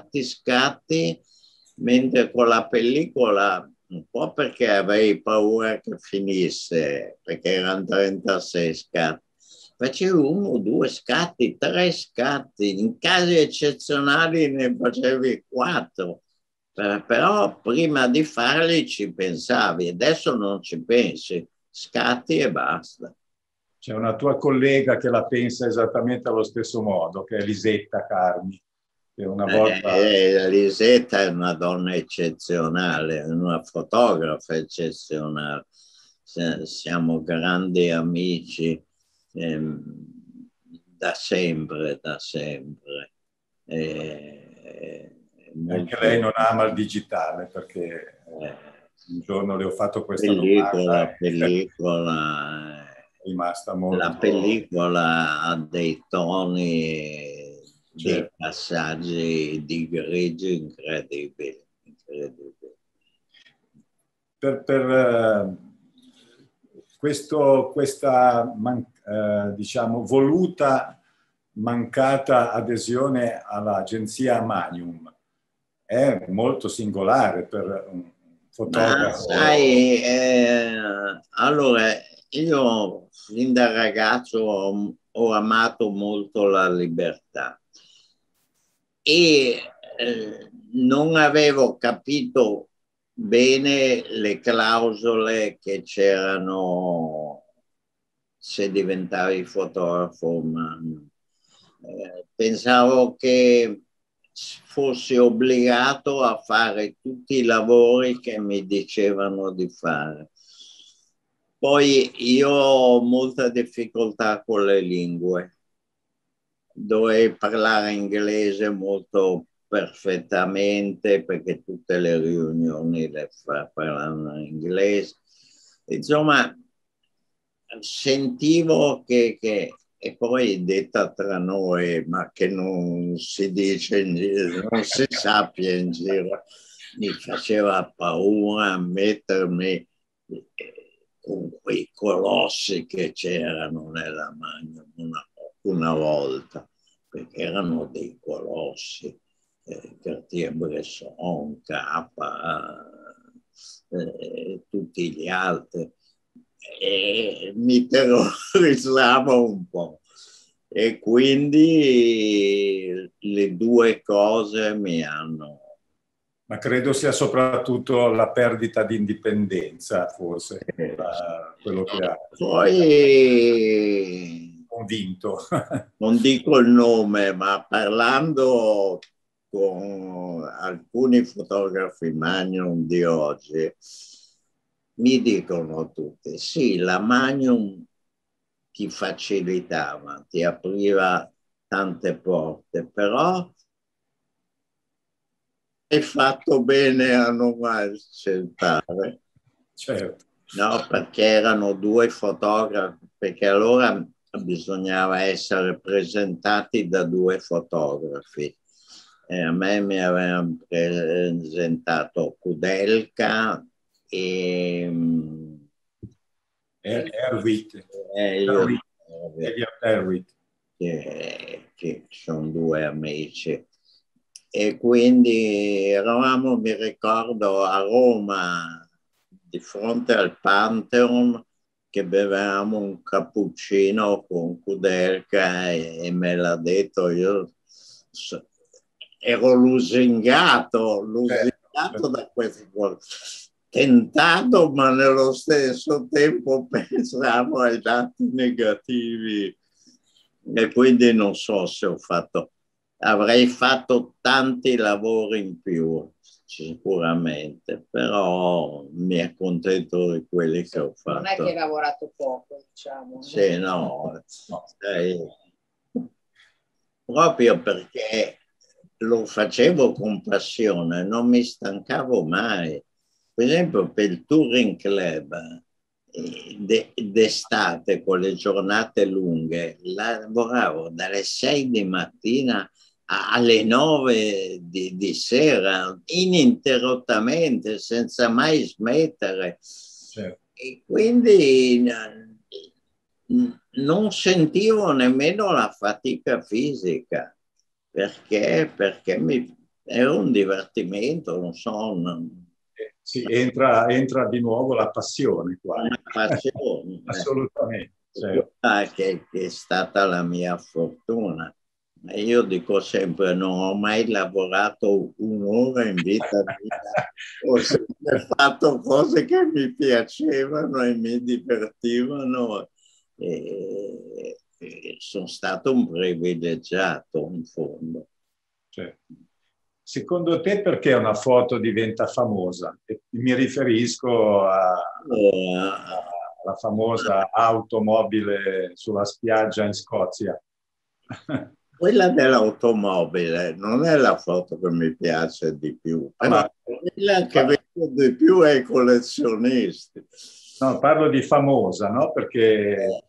mentre con la pellicola, un po' perché avevi paura che finisse, perché erano 36 scatti, facevi 1, 2 scatti, 3 scatti, in casi eccezionali ne facevi 4, però prima di farli ci pensavi, adesso non ci pensi, scatti e basta. C'è una tua collega che la pensa esattamente allo stesso modo, che è Lisetta Carmi. Che una volta... Lisetta è una donna eccezionale, una fotografa eccezionale. Siamo grandi amici da sempre. Anche lei non ama il digitale, perché un giorno le ho fatto questa domanda. Pellicola, rimasta molto... La pellicola ha dei toni, dei passaggi di grigio incredibili. Per questa diciamo, voluta mancata adesione all'agenzia Magnum è molto singolare per un fotografo. Ma sai, allora io fin da ragazzo ho amato molto la libertà e non avevo capito bene le clausole che c'erano se diventavi fotografo, ma pensavo che fossi obbligato a fare tutti i lavori che mi dicevano di fare. Poi io ho molta difficoltà con le lingue. Dovevo parlare inglese molto perfettamente perché tutte le riunioni le parlano in inglese. Insomma, sentivo che e poi detta tra noi, ma che non si dice in giro, non si sappia in giro, mi faceva paura mettermi con quei colossi che c'erano nella Magnum una volta, perché erano dei colossi, Cartier-Bresson, Kappa, tutti gli altri. E mi terrorizzavo un po' e quindi le due cose mi hanno... Ma credo sia soprattutto la perdita di indipendenza, forse, quello che ha poi convinto. Non dico il nome, ma parlando con alcuni fotografi Magnum di oggi, mi dicono tutti, sì, la Magnum ti facilitava, ti apriva tante porte, però hai fatto bene a non accettare. Certo. No, perché erano due fotografi, perché allora bisognava essere presentati da due fotografi. E a me mi avevano presentato Kudelka e Erwitt. Che sono due amici. E quindi eravamo, mi ricordo, a Roma di fronte al Pantheon che bevevamo un cappuccino con Kudelka e me l'ha detto, io ero lusingato da queste cose. Tentato, ma nello stesso tempo pensavo ai lati negativi e quindi non so se avrei fatto tanti lavori in più sicuramente, però mi accontento di quelli che ho fatto. Non è che hai lavorato poco, diciamo. Sì, no. Proprio perché lo facevo con passione, non mi stancavo mai. Per esempio per il Touring Club d'estate con le giornate lunghe lavoravo dalle 6 di mattina alle 9 di sera ininterrottamente senza mai smettere. Certo. E quindi non sentivo nemmeno la fatica fisica perché era un divertimento, non so, sì, entra di nuovo la passione qua. una passione. Assolutamente. Certo. Che è stata la mia fortuna. Io dico sempre, non ho mai lavorato un'ora in vita mia, ho sempre fatto cose che mi piacevano e mi divertivano e sono stato un privilegiato in fondo. Certo. Secondo te perché una foto diventa famosa? E mi riferisco alla famosa automobile sulla spiaggia in Scozia. Quella dell'automobile non è la foto che mi piace di più, però quella che vedo di più è i collezionisti. No, parlo di famosa, no? Perché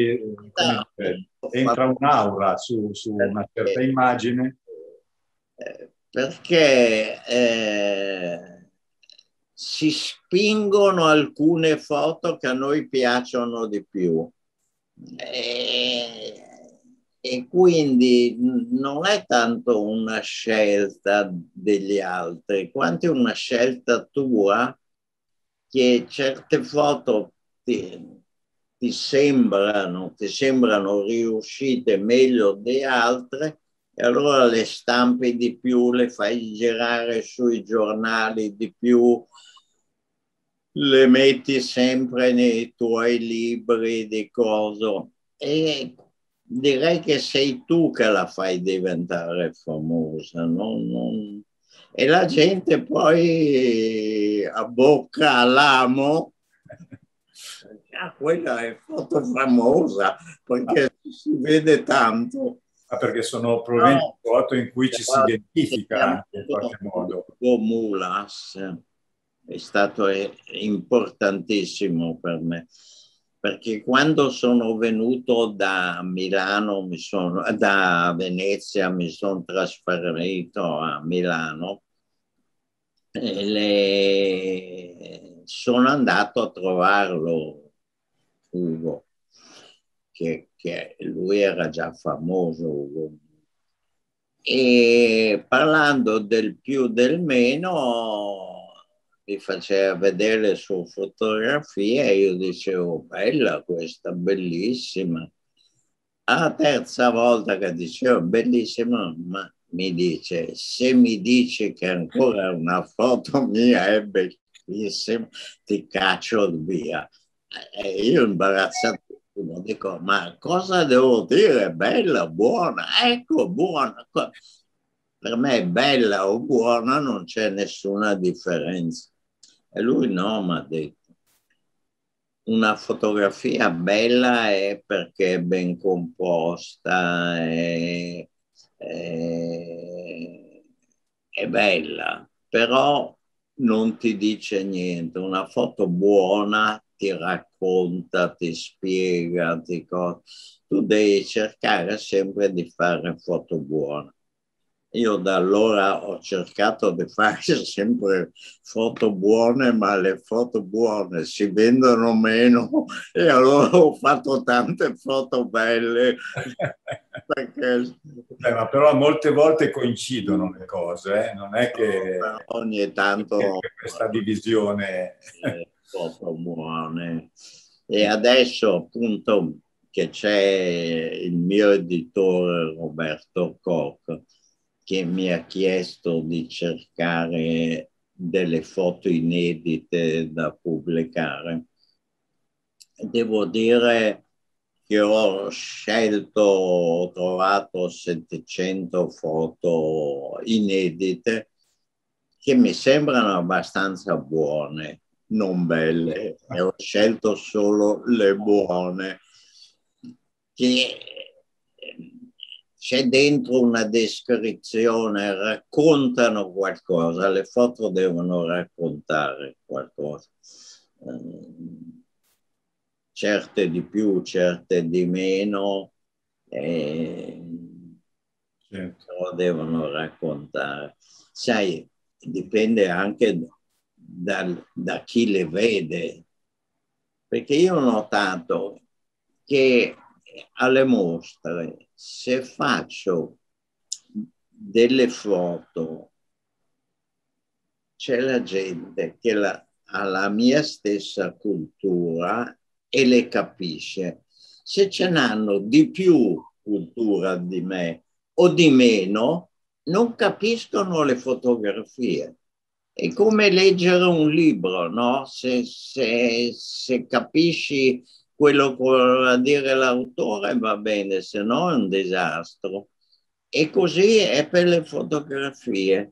entra un'aura su una certa immagine. Perché si spingono alcune foto che a noi piacciono di più. E quindi non è tanto una scelta degli altri, quanto una scelta tua che certe foto ti sembrano riuscite meglio di altre e allora le stampi di più, le fai girare sui giornali di più, le metti sempre nei tuoi libri di coso e direi che sei tu che la fai diventare famosa, e la gente poi abbocca all'amo. Quella è foto famosa perché si vede tanto. Perché sono probabilmente foto in cui ci si identifica anche in qualche modo. Mulas è stato importantissimo per me, perché quando sono venuto da Milano, da Venezia, mi sono trasferito a Milano e sono andato a trovarlo, Ugo, che lui era già famoso, Ugo. E parlando del più del meno mi faceva vedere le sue fotografie e io dicevo bella questa, bellissima. La terza volta che dicevo bellissima, ma mi dice se mi dici che ancora una foto mia è bellissima ti caccio via. E io imbarazzato dico, ma cosa devo dire? Bella, buona, ecco, buona. Per me bella o buona non c'è nessuna differenza. E lui no, mi ha detto, una fotografia bella è perché è ben composta, è bella, però non ti dice niente. Una foto buona ti racconta, ti spiega, tu devi cercare sempre di fare foto buone. Io da allora ho cercato di fare sempre foto buone, ma le foto buone si vendono meno e allora ho fatto tante foto belle. Perché Ma però molte volte coincidono le cose, non è che ogni tanto c'è questa divisione. foto buone. E adesso appunto che c'è il mio editore Roberto Koch che mi ha chiesto di cercare delle foto inedite da pubblicare. Devo dire che ho scelto, ho trovato 700 foto inedite che mi sembrano abbastanza buone, non belle, e ho scelto solo le buone, che c'è dentro una descrizione, raccontano qualcosa, le foto devono raccontare qualcosa. Certe di più, certe di meno, però devono raccontare. Sai, dipende anche da chi le vede, perché io ho notato che alle mostre, se faccio delle foto, c'è la gente che ha la mia stessa cultura e le capisce. Se ce n'hanno di più cultura di me o di meno, non capiscono le fotografie. È come leggere un libro, no? Se capisci quello che voleva dire l'autore va bene, se no è un disastro. E così è per le fotografie.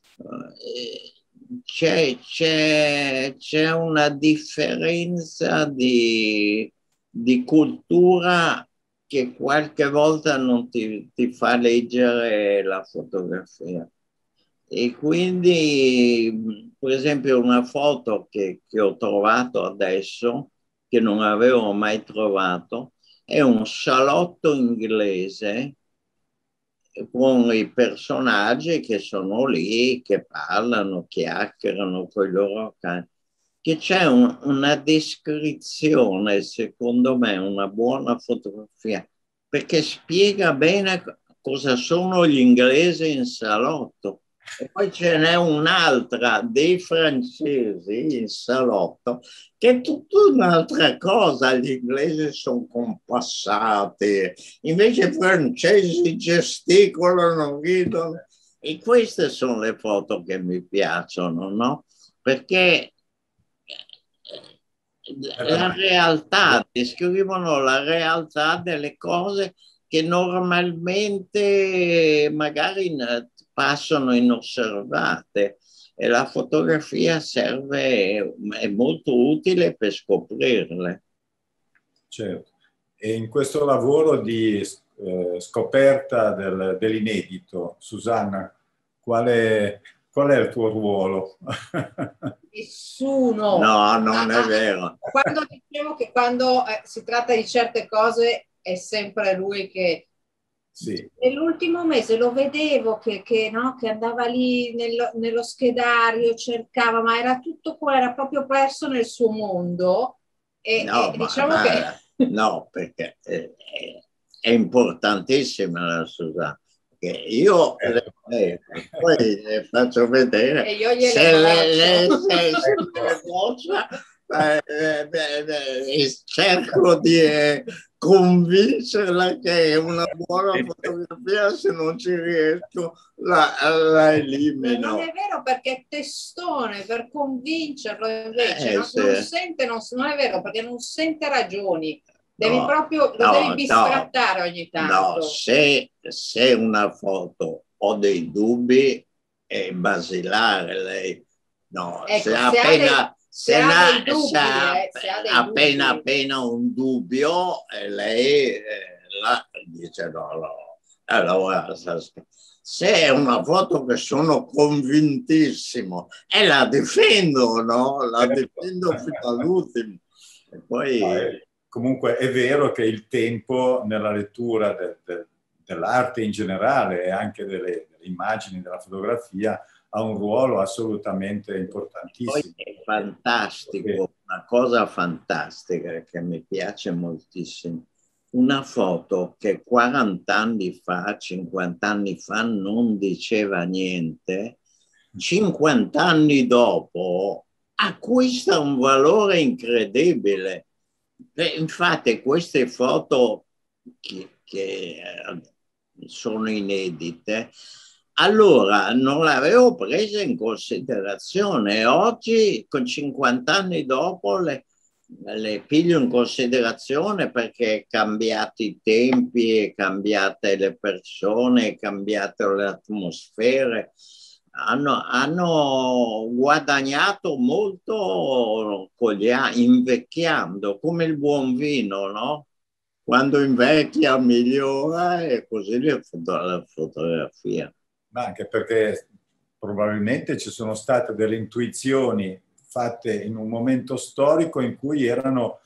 C'è una differenza di cultura che qualche volta non ti fa leggere la fotografia. E quindi, per esempio, una foto che ho trovato adesso, che non avevo mai trovato, è un salotto inglese con i personaggi che sono lì, che parlano, chiacchierano con i loro cani, che c'è una descrizione, secondo me, una buona fotografia, perché spiega bene cosa sono gli inglesi in salotto. E poi ce n'è un'altra dei francesi in salotto che è tutta un'altra cosa. Gli inglesi sono compassati, invece i francesi gesticolano, ridono. E queste sono le foto che mi piacciono, no? Perché la realtà, descrivono la realtà delle cose che normalmente magari passano inosservate e la fotografia serve, è molto utile per scoprirle. Certo. E in questo lavoro di scoperta dell'inedito, Susanna, qual è il tuo ruolo? Nessuno. No, non è vero. Quando dicevo che quando si tratta di certe cose è sempre lui che... Sì. Nell'ultimo mese lo vedevo no, che andava lì nello schedario, cercava, ma era tutto qua, era proprio perso nel suo mondo. No, e diciamo che... No, perché è importantissima la Susanna. Io poi le faccio vedere e io gliele mostra, cerco di convincerla che è una buona fotografia, se non ci riesco la elimino. Non è vero, perché è testone per convincerlo, invece non sente, non è vero, perché non sente ragioni. Devi proprio, lo devi bisfrattare ogni tanto. No, se una foto ho dei dubbi è basilare lei. No, ecco, se ha appena un dubbio, lei dice no. Allora, se è una foto che sono convintissimo e la difendo, no? La difendo fino all'ultimo. E poi... Comunque è vero che il tempo nella lettura dell'arte in generale e anche delle immagini, della fotografia, ha un ruolo assolutamente Poi importantissimo. è fantastico, una cosa fantastica che mi piace moltissimo. Una foto che 40 anni fa, 50 anni fa non diceva niente, 50 anni dopo acquista un valore incredibile. Infatti queste foto che sono inedite, allora non l'avevo presa in considerazione. Oggi, con 50 anni dopo, le piglio in considerazione perché cambiati i tempi, cambiate le persone, cambiate le atmosfere. Hanno guadagnato molto con gli anni, invecchiando, come il buon vino, no? Quando invecchia migliora, e così la fotografia. Ma anche perché probabilmente ci sono state delle intuizioni fatte in un momento storico in cui erano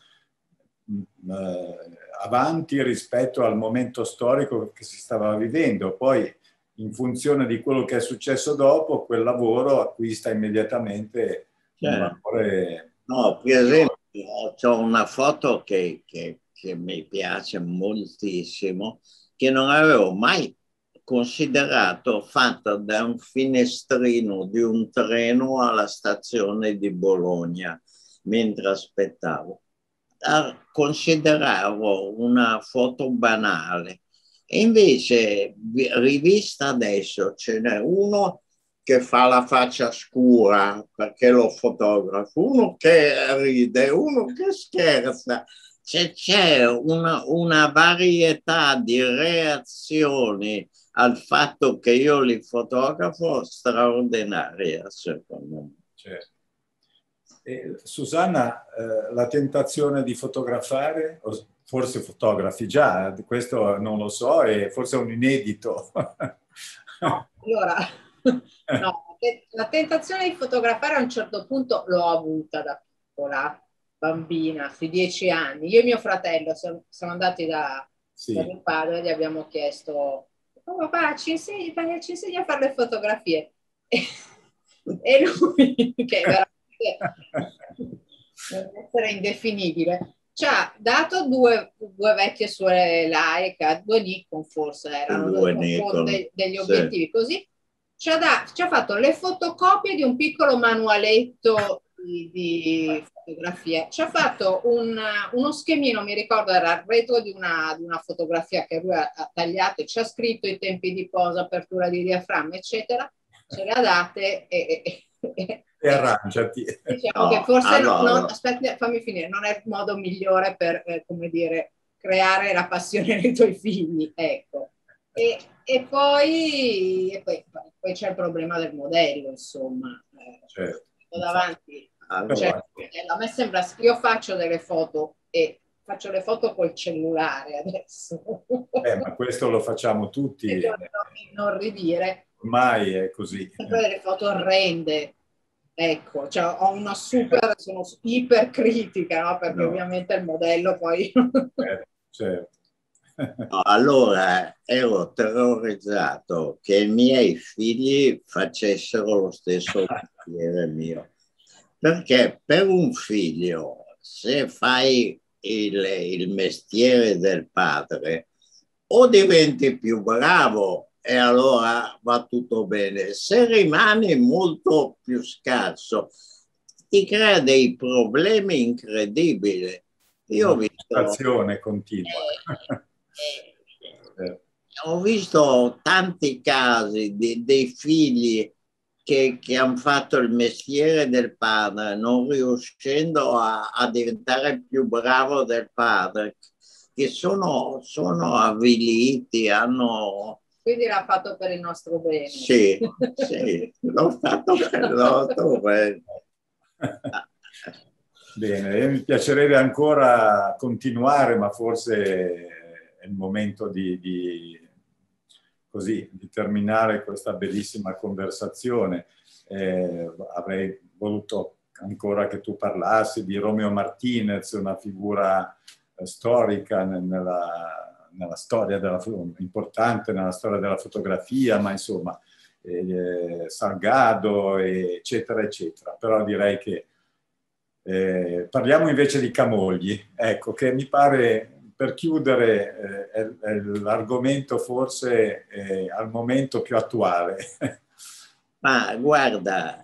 avanti rispetto al momento storico che si stava vivendo. Poi, in funzione di quello che è successo dopo, quel lavoro acquista immediatamente un valore. No, per esempio, ho una foto che mi piace moltissimo, che non avevo mai considerato, fatta da un finestrino di un treno alla stazione di Bologna, mentre aspettavo. Consideravo una foto banale. E invece, rivista adesso, ce n'è uno che fa la faccia scura perché lo fotografo, uno che ride, uno che scherza. C'è una varietà di reazioni al fatto che io li fotografo straordinaria, secondo me. Certo. Susanna, la tentazione di fotografare, forse fotografi già, questo non lo so, e forse è un inedito. No, allora, no, la tentazione di fotografare a un certo punto l'ho avuta da piccola bambina, sui 10 anni. Io e mio fratello siamo andati da mio padre e gli abbiamo chiesto: oh, papà, ci insegni a fare le fotografie? E lui, che veramente deve essere indefinibile, ci ha dato due vecchie sue Leica, 2 Nikon forse erano, degli obiettivi così. Ci ha fatto le fotocopie di un piccolo manualetto di fotografia. Ci ha fatto uno schemino, mi ricordo, era il retro di una fotografia che lui ha tagliato, e ci ha scritto i tempi di posa, apertura di diaframma, eccetera. Ce le ha date e arrangiati. Diciamo che forse aspetta, fammi finire, non è il modo migliore per, come dire, creare la passione dei tuoi figli, ecco. E poi c'è il problema del modello, insomma. Certo. Davanti. Cioè, a me sembra, io faccio delle foto e faccio le foto col cellulare adesso. Ma questo lo facciamo tutti. Non ridire. Ormai è così. Sempre delle foto orrende. Ecco, cioè ho una sono ipercritica, no? Perché ovviamente il modello poi... certo. No, allora ero terrorizzato che i miei figli facessero lo stesso mestiere mio. Perché per un figlio, se fai il mestiere del padre, o diventi più bravo e allora va tutto bene. Se rimani molto più scarso, ti crea dei problemi incredibili. Io ho visto continua. Ho visto tanti casi dei figli che hanno fatto il mestiere del padre, non riuscendo a diventare più bravo del padre, che sono avviliti, hanno... Quindi l'ha fatto per il nostro bene. Sì, l'ho fatto per il nostro bene. Bene, mi piacerebbe ancora continuare, ma forse è il momento di terminare questa bellissima conversazione. Avrei voluto ancora che tu parlassi di Romeo Martinez, una figura storica nella storia importante nella storia della fotografia, ma insomma Salgado, eccetera, eccetera. Però direi che parliamo invece di Camogli, ecco, che mi pare, per chiudere, è l'argomento forse al momento più attuale. Ma guarda,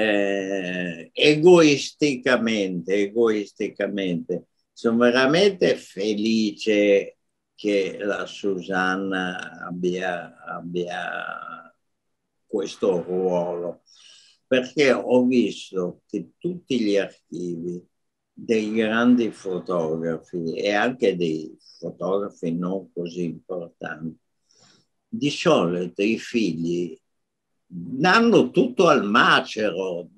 egoisticamente, sono veramente felice che la Susanna abbia questo ruolo, perché ho visto che tutti gli archivi dei grandi fotografi e anche dei fotografi non così importanti, di solito i figli danno tutto al macero,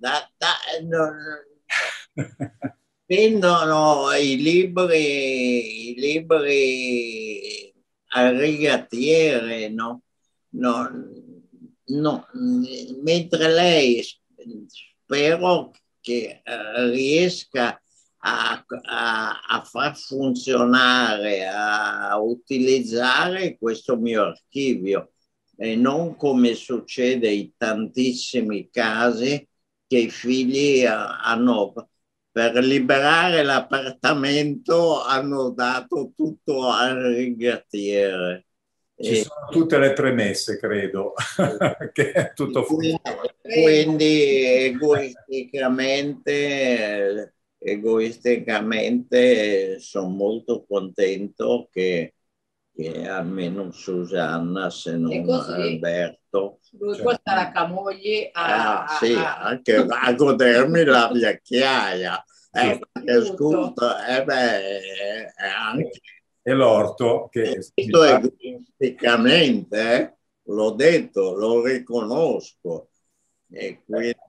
vendono i libri al rigattiere, no? No, no, mentre lei spero che riesca a far funzionare, a utilizzare questo mio archivio e non come succede in tantissimi casi che i figli hanno, per liberare l'appartamento, hanno dato tutto al rigattiere. Ci sono tutte le premesse, credo, che tutto funziona. Quindi egoisticamente sono molto contento che almeno Susanna, se non Alberto, lui può stare a Camogli sì, anche a godermi la vecchiaia. Perché scusa, è anche e l'orto che egoisticamente, l'ho detto, lo riconosco e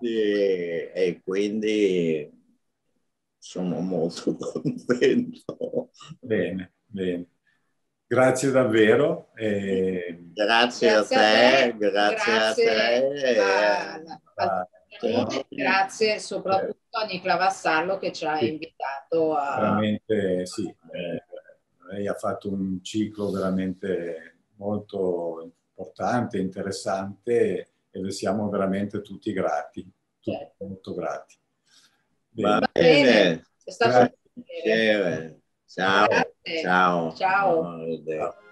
quindi sono molto contento. Bene, bene. Grazie davvero. Grazie a te, grazie a te. Grazie soprattutto a Nicola Vassallo che ci ha invitato a... Veramente sì, lei ha fatto un ciclo veramente molto importante, interessante e le siamo veramente tutti grati, molto grati. Bene. Va bene. È stato un piacere. Ciao. Ciao. Ciao.